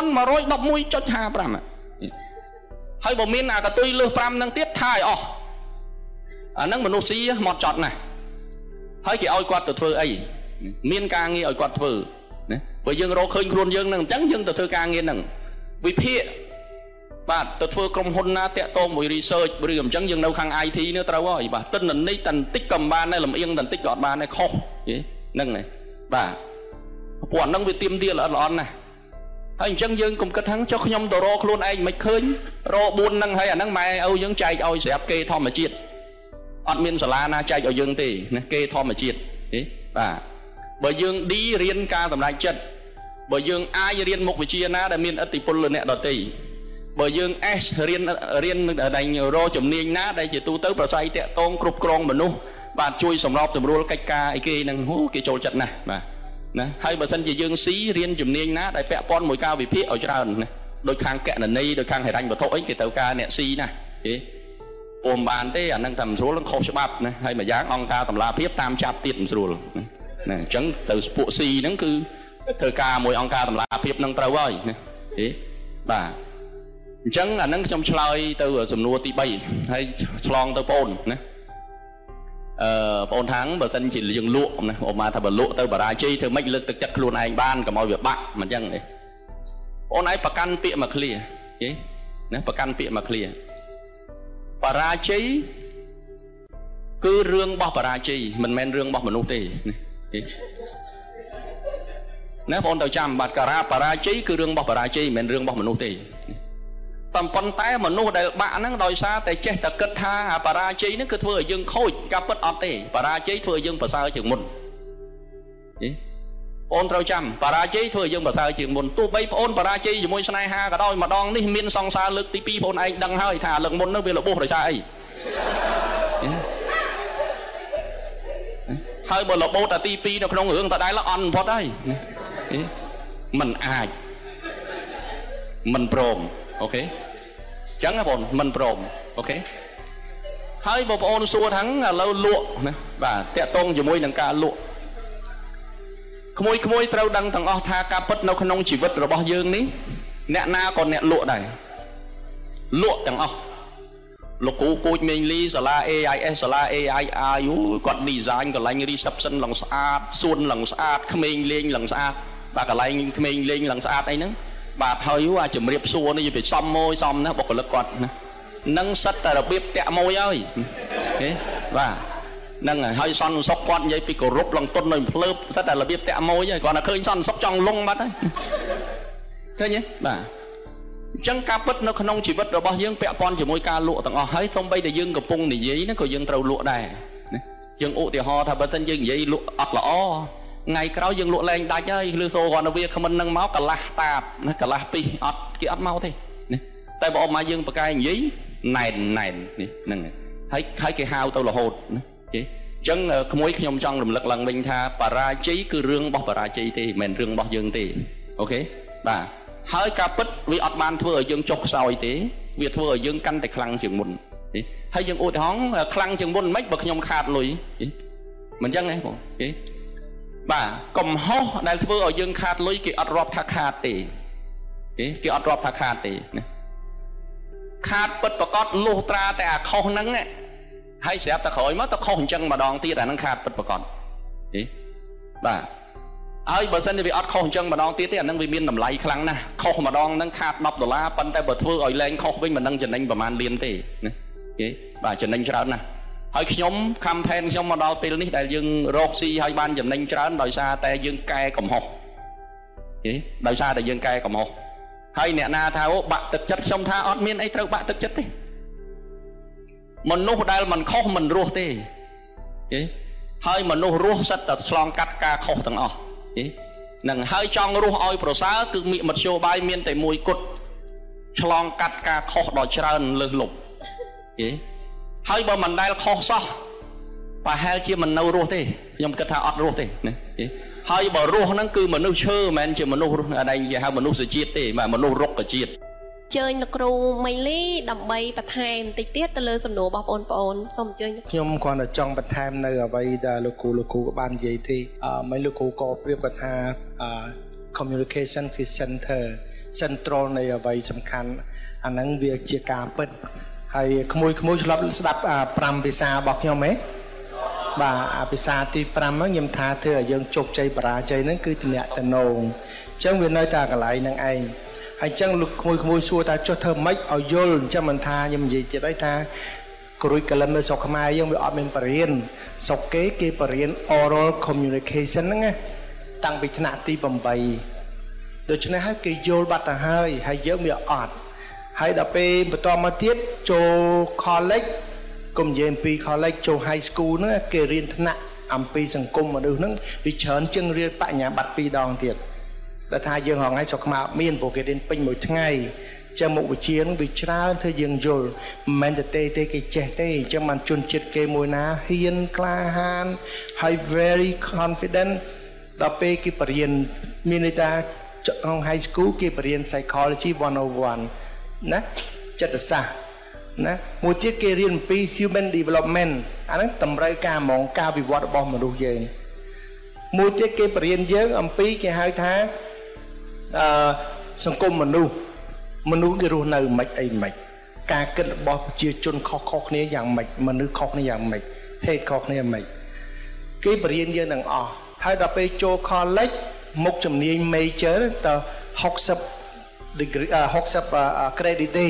ហើយបើមានអាកតុយលើស5នឹងទៀតថាឲ្យអស់អាហ្នឹងមនុស្សស៊ីមកចត់ណាស់ហើយគេឲ្យគាត់ទៅធ្វើអីមានការងារឲ្យគាត់ធ្វើណាបើយើងរកឃើញខ្លួនយើងនឹងអញ្ចឹងយើងទៅធ្វើការងារហ្នឹងវិភាគបាទទៅធ្វើក្រុមហ៊ុនណាតាក់ទងមួយ research ឬអញ្ចឹងយើងនៅខាង IT នេះត្រូវហើយបាទទិន្នន័យបន្តិចក៏បានដែរលំអៀងបន្តិចក៏អត់បានដែរខុសហ្នឹងហើយបាទពួកហ្នឹងវាទៀមទាល្អល្អណាស់ហើយអញ្ចឹងយើងកុំគិតថាចុះខ្ញុំទៅរកខ្លួនឯងមិនឃើញរក4ហ្នឹងហើយអាហ្នឹងម៉ែឪយើងចែកឲ្យស្រាប់គេធម្មជាតិអត់មានសាលាណាចែកឲ្យយើងទេណាគេធម្មជាតិបាទបើយើង D រៀនការសម្រេចចិត្តបើយើង I រៀនមុខវិជ្ជាណាដែលមានឥទ្ធិពលលើអ្នកដទៃបើយើង S រៀនដែលរកជំនាញណាដែលជាទូទៅប្រស័យតាក់ទងគ្រប់គ្រងមនុស្សបាទជួយសម្របសម្រួលកិច្ចការអីគេហ្នឹងគេចូលចិត្តណាស់បាទណាហើយបើសិនជាយើង C រៀនជំនាញណាដែលពាក់ព័ន្ធមួយការវិភាគឲ្យច្រើនណាដូចខាងកណន័យដូចខាងហិរញ្ញវត្ថុអីគេត្រូវការអ្នក C ណាពុំបានទេអាហ្នឹងតែមិនស្រួលនឹងខុសច្បាប់ណាហើយមួយយ៉ាងអង្គការតម្លាភាពតាមចាប់ទៀតមិនស្រួលណាអញ្ចឹងទៅពួក C ហ្នឹងគឺធ្វើការមួយអង្គការតម្លាភាពហ្នឹងត្រូវហើយណាបាទអញ្ចឹងអាហ្នឹងខ្ញុំឆ្លើយទៅសំណួរទី3ហើយឆ្លងទៅបងណាបងថាងបើសិនជាយើងលក់ណាអូម៉ាថាបើលក់ទៅបរាជ័យធ្វើម៉េចលើកទឹកចិត្តខ្លួនឯងបានកុំឲ្យវាបាក់មិនអញ្ចឹងទេបងឯងប្រកាន់ពាក្យមកឃ្លាណាប្រកាន់ពាក្យមកឃ្លាបរាជ័យគឺរឿងរបស់បរាជ័យមិនមែនរឿងរបស់មនុស្សទេណាបងទៅចាំបាទការៈបរាជ័យគឺរឿងរបស់បរាជ័យមិនមែនរឿងរបស់មនុស្សទេប៉ុន្តែមនុស្សដែលបាក់ហ្នឹងដោយសារតែចេះតែគិតថាអាបរាជ័យហ្នឹងគឺធ្វើឲ្យយើងខូចការពិតអត់ទេបរាជ័យធ្វើឲ្យយើងប្រសើរជាងមុនបងត្រូវចាំបរាជ័យធ្វើឲ្យយើងប្រសើរជាងមុនទោះបីបងបរាជ័យជាមួយស្នេហាក៏ដោយម្ដងនេះមានសង្សារលើកទី2បងឯងដឹងហើយថាលើកមុនហ្នឹងវារបួសដោយសារអីហើយបើរបូតតែទី2នៅក្នុងរឿងតដែលអន់បំផុតហើយមិនអាចមិនព្រមអូខេចឹងណាបងមិនព្រមអូខេហើយបងប្អូនសួរថាឥឡូវលក់ណាបាទតាក់ទងជាមួយនឹងការលក់ក្មួយត្រូវដឹងទាំងអស់ថាការពិតនៅក្នុងជីវិតរបស់យើងនេះអ្នកណាក៏អ្នកលក់ដែរលក់ទាំងអស់លោកគ្រូពូជមេងលីសាលា AIS សាលា AIR គាត់ design កន្លែង reception ឡើងស្អាតសួនឡើងស្អាតក្មេងលេងឡើងស្អាតបាទកន្លែងក្មេងលេងឡើងស្អាតអីហ្នឹងបាទហើយអាជំរាបសួរនេះវាសំមួយសំណាបុគ្គលិកគាត់ណានឹងសិតតែរបៀបតាក់មួយហើយបាទហ្នឹងហើយសន្តិសុខគាត់និយាយពីគោរពឡងទុននៅភ្លើបសិតតែរបៀបតាក់មួយហើយគាត់តែឃើញសន្តិសុខចង់លងបាត់ហើយឃើញទេបាទអញ្ចឹងការពិតនៅក្នុងជីវិតរបស់យើងពាក់ព័ន្ធជាមួយការលក់ទាំងអស់ហើយសូម្បីតែយើងកំពុងនិយាយហ្នឹងក៏យើងត្រូវលក់ដែរយើងឧទាហរណ៍ថាបើសិនយើងនិយាយលក់អត់ល្អថ្ងៃក្រោយយើងលក់លែងដាច់ហើយឬសូគាត់ទៅវាខមិននឹងមកកន្លះតាបណាកន្លះពីអត់គេអត់មកទេណាតែបើអមមកយើងបកែនិយាយណែននេះហ្នឹងហើយគេហៅទៅរហូតណាគេអញ្ចឹងក្មួយខ្ញុំចង់រំលឹកឡើងវិញថាបរាជ័យគឺរឿងរបស់បរាជ័យទេមិនមែនរឿងរបស់យើងទេអូខេបាទហើយការពិតវាអត់បានធ្វើឲ្យយើងចុះខ្សោយទេវាធ្វើឲ្យយើងកាន់តែខ្លាំងជាងមុនហើយយើងឧទាហរណ៍ខ្លាំងជាងមុនមិនបើខ្ញុំខាតលុយមិនអញ្ចឹងទេបងបាទកំហុសដែលធ្វើឲ្យយើងខាតលុយគេអត់រាប់ថាខាតទេគេអត់រាប់ថាខាតទេណាខាតពិតប្រកបលុះត្រាតែអាខុសហ្នឹងហើយស្រាប់តែក្រោយមកទៅខុសអញ្ចឹងម្ដងទៀតអាហ្នឹងខាតពិតប្រកបបាទហើយបើសិនជាវាអត់ខុសអញ្ចឹងម្ដងទៀតទេអាហ្នឹងវាមានតម្លៃខ្លាំងណាស់ខុសម្ដងហ្នឹងខាត$10ប៉ុន្តែបើធ្វើឲ្យលែងខុសវិញមិនដឹងចំណេញប្រហែលលានទេណាបាទចំណេញច្រើនណាស់ហើយខ្ញុំ campaign ខ្ញុំមកដល់ពេលនេះដែលយើងរកស៊ីឲ្យបានចំណេញច្រើនដោយសារតែយើងកែកំហុសដោយសារតែយើងកែកំហុសហើយអ្នកណាថាអូបាក់ទឹកចិត្តខ្ញុំថាអត់មានអីត្រូវបាក់ទឹកចិត្តទេមនុស្សដែលមិនខុសមិនរស់ទេហើយមនុស្សរស់សិតតែឆ្លងកាត់ការខុសទាំងអស់នឹងហើយចង់រស់ឲ្យប្រសើរគឺមធ្យោបាយមានតែមួយគត់ឆ្លងកាត់ការខុសដ៏ច្រើនលើសលប់ហើយបើមិនដែលខុសសោះប្រហែលជាមិននៅរស់ទេខ្ញុំគិតថាអត់រស់ទេណាហើយបើរស់ហ្នឹងគឺមនុស្សឈើមិនមែនជាមនុស្សដែលគេហៅមនុស្សជាតិទេបាទមនុស្សរុក្ខជាតិជើញលោកគ្រូមីលីដើម្បីបន្ថែមបន្តិចទៀតទៅលើសំណួររបស់បងប្អូនសូមអញ្ជើញខ្ញុំគ្រាន់តែចង់បន្ថែមនៅអ្វីដែលលោកគ្រូក៏បាននិយាយទេមិនលោកគ្រូក៏ប្រៀបគាត់ថា communication central នៃអ្វីសំខាន់អាហ្នឹងវាជាការពិតហើយក្មួយឆ្លប់ស្ដាប់5ភាសារបស់ខ្ញុំហ៎បាទភាសាទី5ហ្នឹងខ្ញុំថាធ្វើឲ្យយើងជោគជ័យបរាជ័យហ្នឹងគឺតំណែងតំណងអញ្ចឹងវានៅតែកន្លែងហ្នឹងឯងហើយអញ្ចឹងលោកក្មួយសួរថាចុះធ្វើម៉េចឲ្យយល់អញ្ចឹងមិនថាខ្ញុំនិយាយទៀតហើយថា curriculum នៅស្រុកខ្មែរយើងវាអត់មានបរិញ្ញាស្រុកគេបរិញ្ញា oral communication ហ្នឹងណាតាំងពីថ្នាក់ទី8ដូច្នេះហើយគេយល់បាត់ទៅហើយយើងវាអត់ហើយដល់ពេលបន្តមកទៀតចូល college កុំនិយាយពី college ចូល high school ហ្នឹងគេរៀនថ្នាក់អំពីសង្គមមនុស្សហ្នឹងវាច្រើនជាងរៀនបញ្ញាបត្រ2ដងទៀតដែលថាយើងហងៃស្រុកខ្មែរអត់មានព្រោះគេរៀនពេញមួយថ្ងៃចឹងមុខវិជ្ជានឹងវាច្រើនធ្វើយើងយល់មិនមែនតែគេចេះទេអញ្ចឹងបានជនជាតិគេមួយណាហ៊ានក្លាហានហើយ very confident ដល់ពេលគេបរៀនមានន័យថាក្នុង high school គេបរៀន psychology 101ណាចិត្តសាស្ត្រណាមួយទៀតគេរៀនអំពី human development អាហ្នឹងតម្រូវការហ្មងការវិវត្តរបស់មនុស្សយើងមួយទៀតគេបរៀនយើងអំពីគេហៅថាសង្គមមនុស្សគេរស់នៅមិនអីមិនការគិតរបស់ប្រជាជនខុសគ្នាយ៉ាងម៉េចមនុស្សខុសគ្នាយ៉ាងម៉េចភេទខុសគ្នាយ៉ាងម៉េចគេបរៀនយើងទាំងអស់ហើយដល់ពេលចូល college មុខជំនាញ major ត60 degree 60 credit ទេ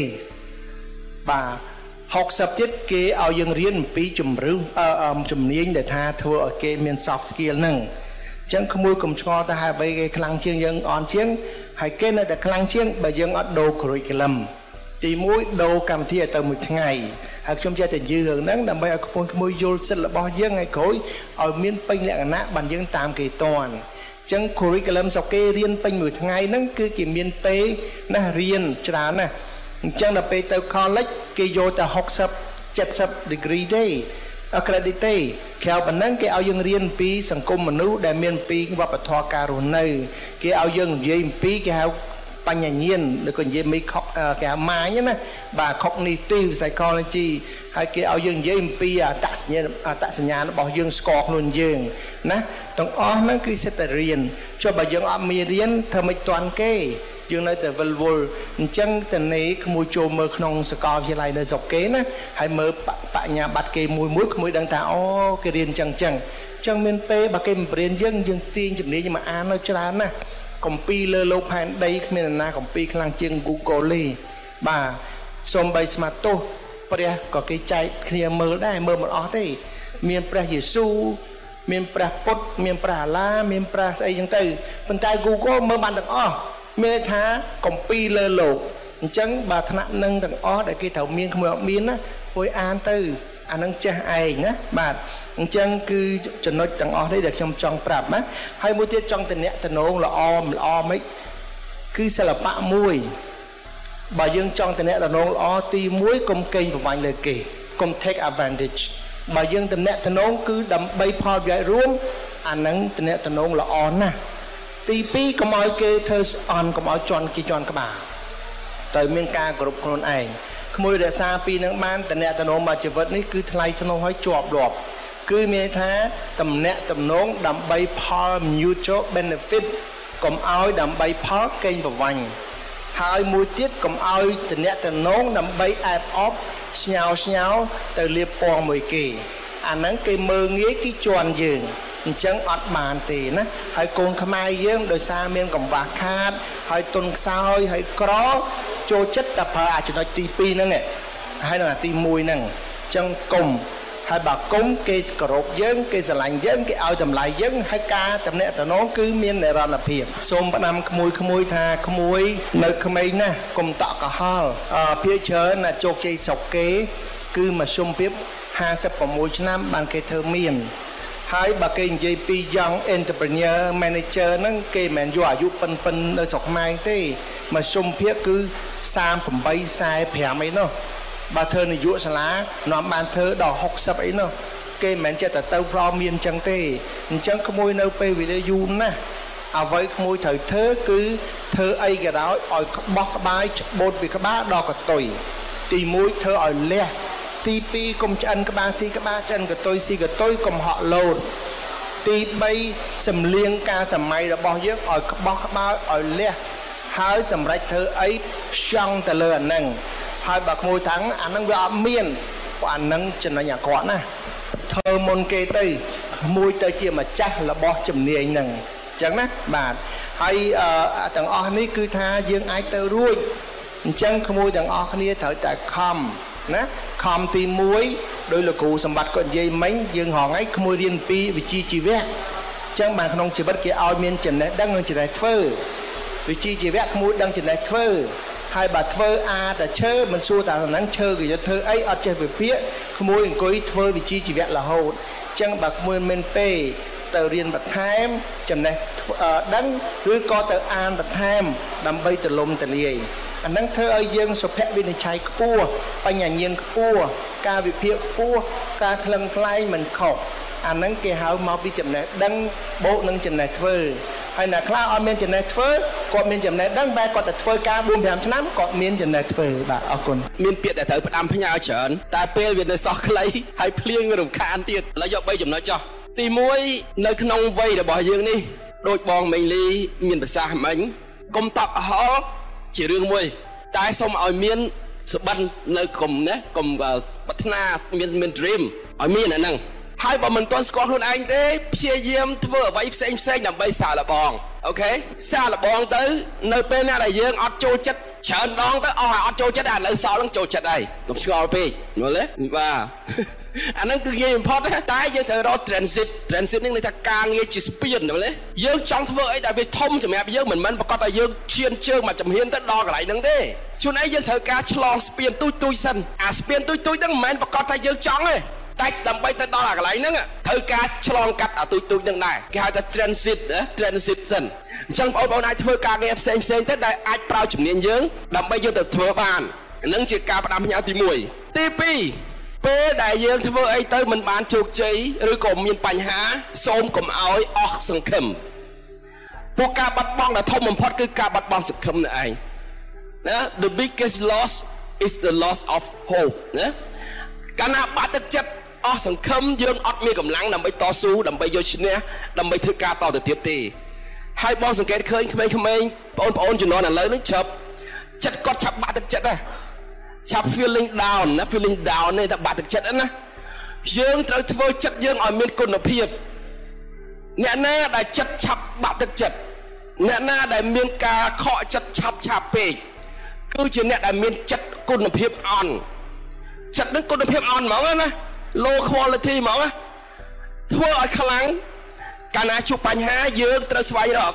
បាទ60ទៀតគេឲ្យយើងរៀនអំពីជំនាញដែលថាធ្វើឲ្យគេមាន soft skill ហ្នឹងអញ្ចឹងក្មួយកុំឆ្ងល់ទៅហើយអ្វីគេខ្លាំងជាងយើងអន់ជាងហើយគេនៅតែខ្លាំងជាងបើយើងអត់ដូរ curriculum ទី1ដូរកម្មវិធីឲ្យទៅមួយថ្ងៃហើយខ្ញុំចេះតែយឺរឿងហ្នឹងដើម្បីឲ្យក្មួយយល់សិទ្ធិរបស់យើងឲ្យក្រោយឲ្យមានពេញលក្ខណៈបានយើងតាមគេតាន់អញ្ចឹង curriculum សោកគេរៀនពេញមួយថ្ងៃហ្នឹងគឺគេមានពេលណារៀនច្រើនណាស់អញ្ចឹងដល់ពេលទៅ college គេយកតែ60 70 degree ទេcredit ទេក្រៅប៉ុណ្ណឹងគេឲ្យយើងរៀនពីសង្គមមនុស្សដែលមានពីវប្បធម៌ការរស់នៅគេឲ្យយើងនិយាយអំពីគេហៅបញ្ញាញាណឬក៏និយាយមីគេហៅម៉ាញណាបាទ cognitive psychology ហើយគេឲ្យយើងនិយាយអំពីអត្តសញ្ញាណរបស់យើងស្គាល់ខ្លួនយើងណាទាំងអស់ហ្នឹងគឺសិតតែរៀនចុះបើយើងអត់មានរៀនធ្វើមិនទាន់គេយើងនៅតែវិលវល់អញ្ចឹងតនេក្មួយចូលមើលក្នុងសាកលវិទ្យាល័យនៅស្រុកគេណាហើយមើលបញ្ញាបត្រគេមួយក្មួយដឹងថាអូគេរៀនអញ្ចឹងមានពេលបើគេមិនរៀនយើងទាញជំនាញមកអាននៅច្រើនណាកំពីលើលោកផែនដីគ្មាននរណាកំពីខ្លាំងជាង Google ទេបាទសូម្បីស្មាតទោសព្រះក៏គេចែកគ្នាមើលដែរមើលមិនអស់ទេមានព្រះយេស៊ូវមានព្រះពុទ្ធមានព្រះអាឡាមានព្រះស្អីចឹងទៅប៉ុន្តែ Google មើលបានទាំងអស់មានថាកំពីលើលោកអញ្ចឹងបើថ្នាក់នឹងទាំងអស់ដែលគេត្រូវមានក្មួយអត់មានណាគួយអានទៅអានឹងចេះឯងណាបាទអញ្ចឹងគឺចំណុចទាំងអស់នេះដែលខ្ញុំចង់ប្រាប់ណាហើយមួយទៀតចង់តំណែងល្អមិនគឺសិល្បៈមួយបើយើងចង់តំណែងល្អទី1កុំកេងប្រវ័ញ្ចលើគេកុំ take advantage បើយើងតំណែងគឺដើម្បីផលប្រយោជន៍រួមអានឹងតំណែងល្អណាស់ទី2កុំឲ្យគេធ្វើស្អន់កុំឲ្យជន់ក្បាលត្រូវមានការគ្រប់ខ្លួនឯងក្មួយរក្សាពីនឹងបានតំណែងមកជីវិតនេះគឺថ្លៃថ្នូរឲ្យជាប់លាប់គឺមានថាតំណែងដើម្បីផល mutual benefit កុំឲ្យដើម្បីផលកេងប្រវ័ញ្ចហើយមួយទៀតកុំឲ្យតំណែងដើម្បីអែបអបស្ញោទៅលៀបពណ៌មួយគេអាហ្នឹងគេមើងងាយគេជន់យើងអញ្ចឹងអត់បានទេណាហើយកូនខ្មែរយើងដោយសារមានកង្វះខាតហើយទុនខ្សោយហើយក្រចូលចិត្តតែប្រើអាចំណុចទី2ហ្នឹងហើយនៅអាទី1ហ្នឹងអញ្ចឹងគុំហើយបើគុំគេគោរពយើងគេស្រឡាញ់យើងគេឲ្យតម្លៃយើងហើយការតំណែងគឺមាននិរន្តរភាពសូមផ្ដាំក្មួយថាក្មួយនៅក្មេងណាស់កុំតក់កុហលភាគច្រើនណាជោគជ័យស្រុកគេគឺមធ្យមភាព56ឆ្នាំបានគេធ្វើមាន hai bà kê dây pi young entrepreneur manager nâng kê mẹn dọa dụ pân ở sọc mai thế mà xung phía cứ sam phẩm bay sai phẻ mấy nó bà thơ này dụ xa lá nó bàn thơ đỏ học sắp ấy nó kê mẹn chạy tàu pro miên chẳng thế chẳng có môi nâu pê vì đây dụ nè với môi thời thơ cứ thơ ấy cái đó ở bóc bài bột vì các bác đo cả tuổi thì môi thơ ở le tí pi cùng chân các ba si các ba chân của tôi si của tôi cùng họ lột tí bay sầm liên ca sầm mày là bao nhiêu ở các ba ở le hai sầm rách thơ ấy trong tờ lờ nâng hai bậc ngôi thắng anh nâng vào miền và anh nâng chân là nhà quán à thơ môn kê tây môi tây chia mà chắc là bao chấm nề nâng chẳng nát bạn hay tầng o này cứ tha dương ai tơ ruồi chẳng không môi tầng o này thở tại khom nè khom thì muối đôi là cụ sầm bát còn dây mánh dương họ ấy không môi riêng pi vị chi chỉ vẽ chẳng bạn không chỉ bất kỳ ao miên chân này đang chỉ này phơ vị chi chỉ vẽ không môi đang chỉ này phơ hai bà phơ a ta chơi mình xua ta nắng chơi cái thơ ấy ở trên về phía không môi có ít phơ vị chi chỉ vẽ là hậu chẳng bạc môi men pe tờ riêng bạc tham chấm này đắng cứ có tờ an bạc tham đâm bay tờ lôm tờ liề anh đang thơ ở dương số phép bên trái cua ở nhà nhiên cua ca bị phía cua ca thằng khai mình khổ anh đang kêu hào mau bị chấm này đắng bộ nâng chấm này thơ hay là khai ở miền chấm này thơ còn miền chấm này đắng ba còn tờ thơ ca buông thèm năm còn miền chấm này thơ bà ở con miền Việt để thử đâm phải nhau chởn ta pe Việt này sọc lấy hay plieng người đồng khan tiệt là do bây chấm nói cho tí muối nơi nông vây để bỏ dương đi đôi bòn mình ly miền bờ xa mình công tập họ chỉ riêng muối tại xong ở miền sự bận nơi cùng nhé cùng bắt na miền dream ở miền này năng hai bọn mình toàn con luôn anh thế chia diêm vừa vậy xem làm bay xả là bòn ok xả là bòn tới nơi bên này là dương ọt trôi chất chởn đón tới ọt trôi chất à nơi sau lưng trôi chất đây tổng score pi nhớ lấy và anh đang cứ nghe import á tái với thời đó transit những người ta càng nghe chỉ spin rồi đấy dương trong thơ ấy đã biết thông cho mẹ dương mình có tại dương chuyên chương mà chấm hiên tới đo cái lại nâng thế chú ấy dương thời ca chlong spin tôi sân spin tôi đang mình có tại dương trong ấy tay đầm bay tới đo là cái lại nâng à thời ca chlong cắt ở tôi nâng này cái hai ta transit sân trong bao này thơ ca nghe xem tới đây ai bao chấm niên dương đầm bay vô từ thơ bàn nâng chỉ ca đầm nhau tí mùi tp bé đại dương thưa ấy tới mình bán chuột cháy rồi còn miền bành há xôm cầm áo óc sừng khum buộc cả bắt bong là thông một phát cứ cả bắt bong sừng khum này anh đó the biggest loss is the loss of hope nhé cả na bắt thực chất óc sừng khum dương óc mi cầm lăng nằm bay to su nằm bay vô chín nhé nằm bay thứ ca to từ tiếp tì hai bong sừng kết khơi không anh ôn cho nó là lớn nó chập chất có chập bắt thực chất à chắp feeling down này ta bạn thực chất đó dương tới thôi chất dương ở miền cồn phiệp nè na đại chất chắp bạn thực chất nè na đại miền ca khọ chất chắp bể cứ chỉ nè đại miền chất cồn phiệp on chất đến cồn phiệp on máu á low quality máu á thua ở khang lăng cả na chụp bánh há dương tới xoay đỏ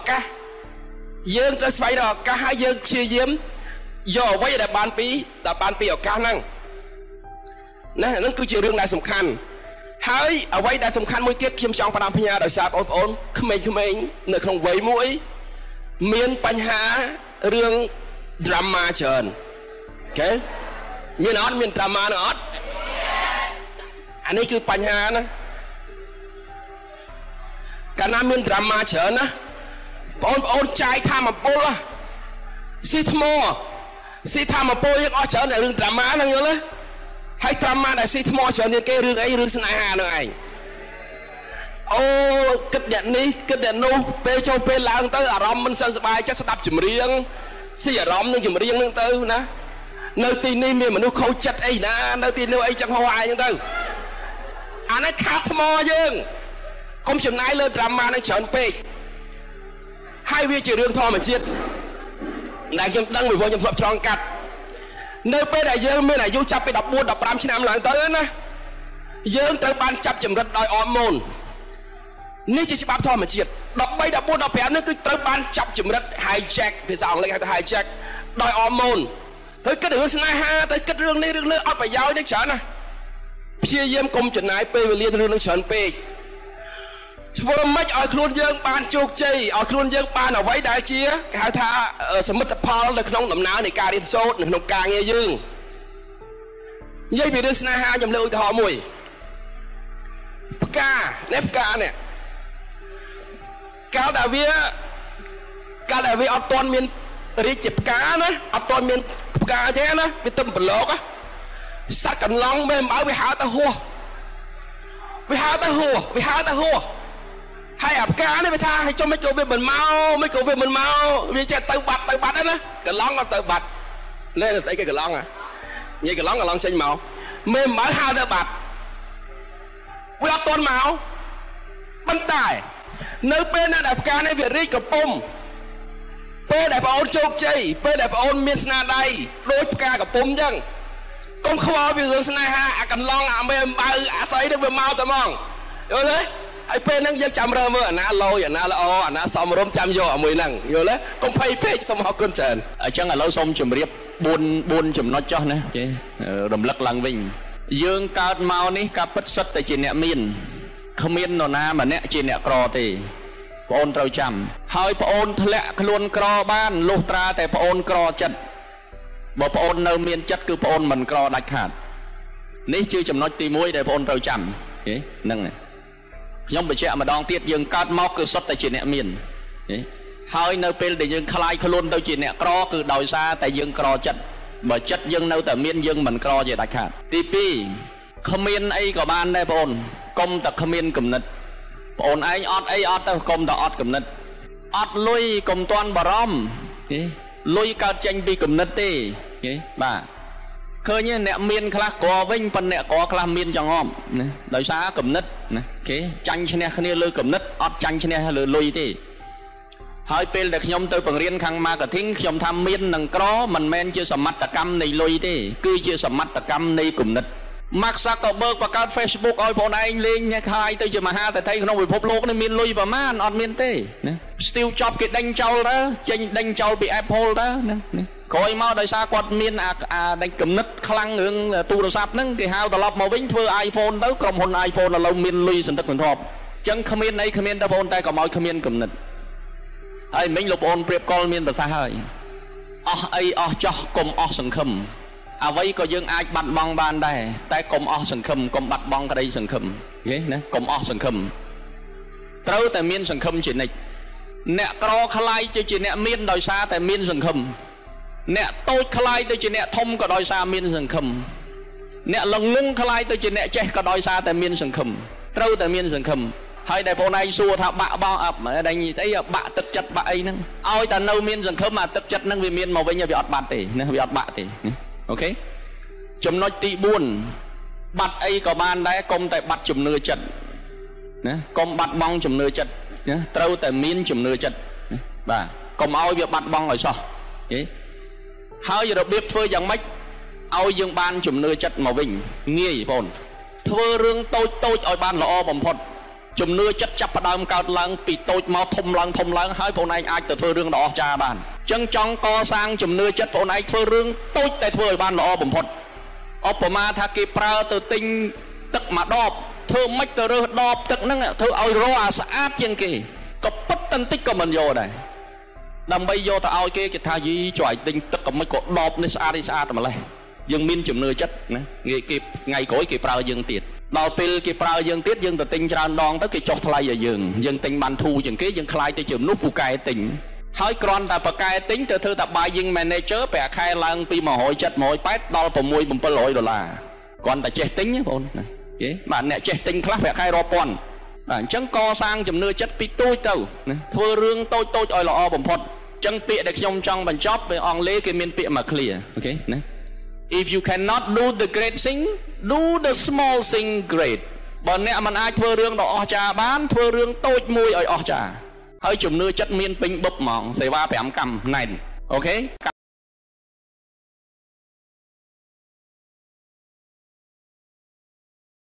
cả hai dương chia diếm do vậy là ban pi ở cao năng nè nó cứ chỉ riêng đại sủng khăn hỡi ở vậy đại sủng khăn mới tiếp khiêm trong Padam Phaya đời sạp ôn mình nơi không vấy mũi miền bánh há riêng drama trơn ok miền drama nó anh ấy cứ bánh há nó cả nam miền drama trơn á ôn trai tham mà bố á si tham mà bôi những ở chợ này rừng drama năng nhớ đấy hay drama này si tham chợ này cái rừng ấy rừng sân hà nữa anh ô kết điện nu pe châu pe lang tới à rom mình sơn bài chắc sẽ đập chìm riêng si à rom nhưng chìm riêng nương tư nè nơi tin ni miền mà nu khâu chặt ấy nè nơi tin nu ấy chẳng hoa ai nương tư anh ấy khát tham dương không chừng nãy lên drama nó chọn pe hai viên chỉ riêng thôi mà chết đại dương đăng bị vô nhầm phật tròn cắt nơi bên đại dương bên này du chập bị đập buôn đập ram năm lần tới nè dương tới ban chập chìm rất đòi ôm môn ní chỉ bám thôi mà triệt đập bay đập buôn đập bén nó cứ tới ban chập chìm rất hijack phía sau lấy cái hijack đòi ôm môn tới kết đường sna ha tới kết đường này ở phải giáo đấy chả nè chia diêm công chuyện này pe về liên đường nó chọn pe ធ្វើម៉េចឲ្យខ្លួនយើងបានជោគជ័យឲ្យខ្លួនយើងបានអ្វីដែលជាគេហៅថាសមិទ្ធផលនៅក្នុងដំណើរនៃការរៀនសូត្រនៅក្នុងការងារយើងនិយាយពីរឿងស្នេហាខ្ញុំលើកឧទាហរណ៍មួយផ្កានេះផ្កានេះកាលដែលវាអត់ទាន់មានរីកជាផ្កាណាអត់ទាន់មានផ្កាទេណាវាទៅប្រឡោកសត្វកន្លងមិនបើវាហើទៅហួសហើយអាផ្កានេះវាថាឲ្យចុះមិនក៏វាមិនមកវាចេះទៅបាត់ហ្នឹងណាកន្លងអត់ទៅបាត់លេស្អីគេកន្លងនិយាយកន្លងចេញមកមិនបើហៅទៅបាត់វាអត់ទាន់មកប៉ុន្តែនៅពេលណាដែលផ្កានេះវារីកកំពុំពេលដែលបងអូនជោគជ័យពេលដែលបងអូនមានស្នាដៃដូចផ្កាកំពុំអញ្ចឹងកុំខ្វល់ពីរឿងស្នេហាអាកន្លងអាមេអំបៅអាស្អីនេះវាមកតែហ្មងយល់ទេហើយពេលហ្នឹងយើងចាំរើមើលអាណាលយអាណាល្អអាណាសមរម្យចាំយកអាមួយហ្នឹងយល់ទេកុំភ័យពេកសូមអរគុណច្រើនអញ្ចឹងឥឡូវសូមជម្រាប4ចំណុចចុះណាចេះរំលឹកឡើងវិញយើងកើតមកនេះការពិតសិតតែជាអ្នកមានគ្មាននរណាម្នាក់ជាអ្នកក្រទេបងអូនត្រូវចាំហើយបងអូនធ្លាក់ខ្លួនក្របានលុះត្រាតែបងអូនក្រចិត្តបើបងអូននៅមានចិត្តគឺបងអូនមិនក្រដាច់ខាតនេះជាចំណុចទី1ដែលបងអូនត្រូវចាំហ្នឹងខ្ញុំបញ្ជាក់ម្ដងទៀតយើងកើតមកគឺសុទ្ធតែជាអ្នកមានហើយនៅពេលដែលយើងคลายខ្លួនទៅជាអ្នកក្រគឺដោយសារតែយើងក្រចិត្តបើចិត្តយើងនៅតែមានយើងមិនក្រជាដាច់ខាតទី2គ្មានអីក៏បានដែរបងអូនកុំតែគ្មានគំនិតបងអូនឯងអត់អីអត់ទៅកុំតែអត់គំនិតអត់លុយកុំតន់បារម្ភលុយកើតចេញពីគំនិតទេបាទឃើញអ្នកមានខ្លះក្រវិញប៉ុន្តែអ្នកក្រខ្លះមានចង្អប់ណាដោយសារគំនិតណាគេចាញ់ឈ្នះគ្នាលើគំនិតអត់ចាញ់ឈ្នះលើលុយទេហើយពេលដែលខ្ញុំទៅបង្រៀនខាង marketing ខ្ញុំថាមាននិងក្រមិនមែនជាសមត្ថកម្មនៃលុយទេគឺជាសមត្ថកម្មនៃគំនិត Mark Zuckerberg បង្កើត Facebook ឲ្យបងឯងលេងខាយទៅជាមហាតថៃក្នុងពិភពលោកនេះមានលុយប្រមាណអត់មានទេណា Steve Jobs គេដេញចោលទៅចេញដេញចោលពី Apple ទៅណាក្រោយមកដោយសារគាត់មានអាដេញគំនិតខ្លាំងរឿងទូរស័ព្ទហ្នឹងគេហៅត្រឡប់មកវិញធ្វើ iPhone ទៅក្រុមហ៊ុន iPhone ឥឡូវមានលុយសន្តិគន្ធប់អញ្ចឹងគ្មានអីគ្មានតែបងតែកុំឲ្យគ្មានគំនិតហើយមិញលោកបងប្រៀបកលមានប្រសាសន៍ហើយអស់អីអស់ចោះកុំអស់សង្ឃឹមអ្វីក៏យើងអាចបាត់បង់បានដែរតែកុំអស់សង្ឃឹមកុំបាត់បង់ក្តីសង្ឃឹមឃើញណាកុំអស់សង្ឃឹមត្រូវតែមានសង្ឃឹមជានិច្ចអ្នកក្រខ្លាយទៅជាអ្នកមានដោយសារតែមានសង្ឃឹមអ្នកតូចខ្លាយទៅជាអ្នកធំក៏ដោយសារមានសង្ឃឹមអ្នកល្ងងខ្លាយទៅជាអ្នកចេះក៏ដោយសារតែមានសង្ឃឹមត្រូវតែមានសង្ឃឹមហើយដែលបងឯងសួរថាបាក់បងដែលអីបាក់ទឹកចិត្តបាក់អីហ្នឹងឲ្យតែនៅមានសង្ឃឹមអាទឹកចិត្តហ្នឹងវាមានមកវិញវាអត់បាត់ទេណាវាអត់បាក់ទេអូខេចំណុចទី4បាត់អីក៏បានដែរកុំតែបាត់ជំនឿចិត្តណាកុំបាត់បង់ជំនឿចិត្តណាត្រូវតែមានជំនឿចិត្តបាទកុំឲ្យវាបាត់បង់ឲ្យសោះហើយរបៀបធ្វើយ៉ាងម៉េចឲ្យយើងបានជំនឿចិត្តមកវិញងាយបងធ្វើរឿងតូចឲ្យបានល្អបំផុតជំនឿចិត្តចាប់ផ្ដើមកើតឡើងពីតូចមកធំឡើងហើយបងឯងអាចទៅធ្វើរឿងដ៏អស្ចារ្យបានអញ្ចឹងចង់កសាងជំនឿចិត្តបងឯងធ្វើរឿងតូចតែធ្វើឲ្យបានល្អបំផុតឧបមាថាគេប្រើទៅទិញទឹកមួយដបធ្វើម៉េចទៅរើសដបទឹកហ្នឹងធ្វើឲ្យរអាស្អាតជាងគេក៏ប៉ុតបន្តិចក៏មិនយកដែរដើម្បីយកទៅឲ្យគេថាយីចុះឲ្យទិញទឹកក៏មិនក៏ដបនេះស្អាតម្លេះយើងមានជំនឿចិត្តណាគេថ្ងៃក្រោយគេប្រើយើងទៀតដល់ពេលគេប្រើយើងទៀតយើងទៅទិញច្រើនដងទៅគេចុះថ្លៃឲ្យយើងទិញបានធូរជាងគេយើងខ្លាយទៅជាមនុស្សពូកែទិញហើយគ្រាន់តែបកកែទិញទៅធ្វើតែ buying manager ប្រាក់ខែឡើងពី170 180ដល់$600-700គ្រាន់តែចេះទិញបងប្អូនណាគេបាទអ្នកចេះទិញខ្លះប្រាក់ខែរាប់ពាន់បាទអញ្ចឹងកសាងជំនឿចិត្តពីទូចទៅណាធ្វើរឿងតូចឲ្យល្អបំផុតអញ្ចឹងពាក្យដែលខ្ញុំចង់បញ្ចប់ពេលអង់គ្លេសគេមានពាក្យមក clear អូខេណា If you cannot do the great thing do the small thing great បើអ្នកមិនអាចធ្វើរឿងដ៏អស្ចារ្យបានធ្វើរឿងតូចមួយឲ្យអស្ចារ្យហើយជំនឿចិត្តមានពេញបុកហ្មងសេវា5កម្មណែនអូខេ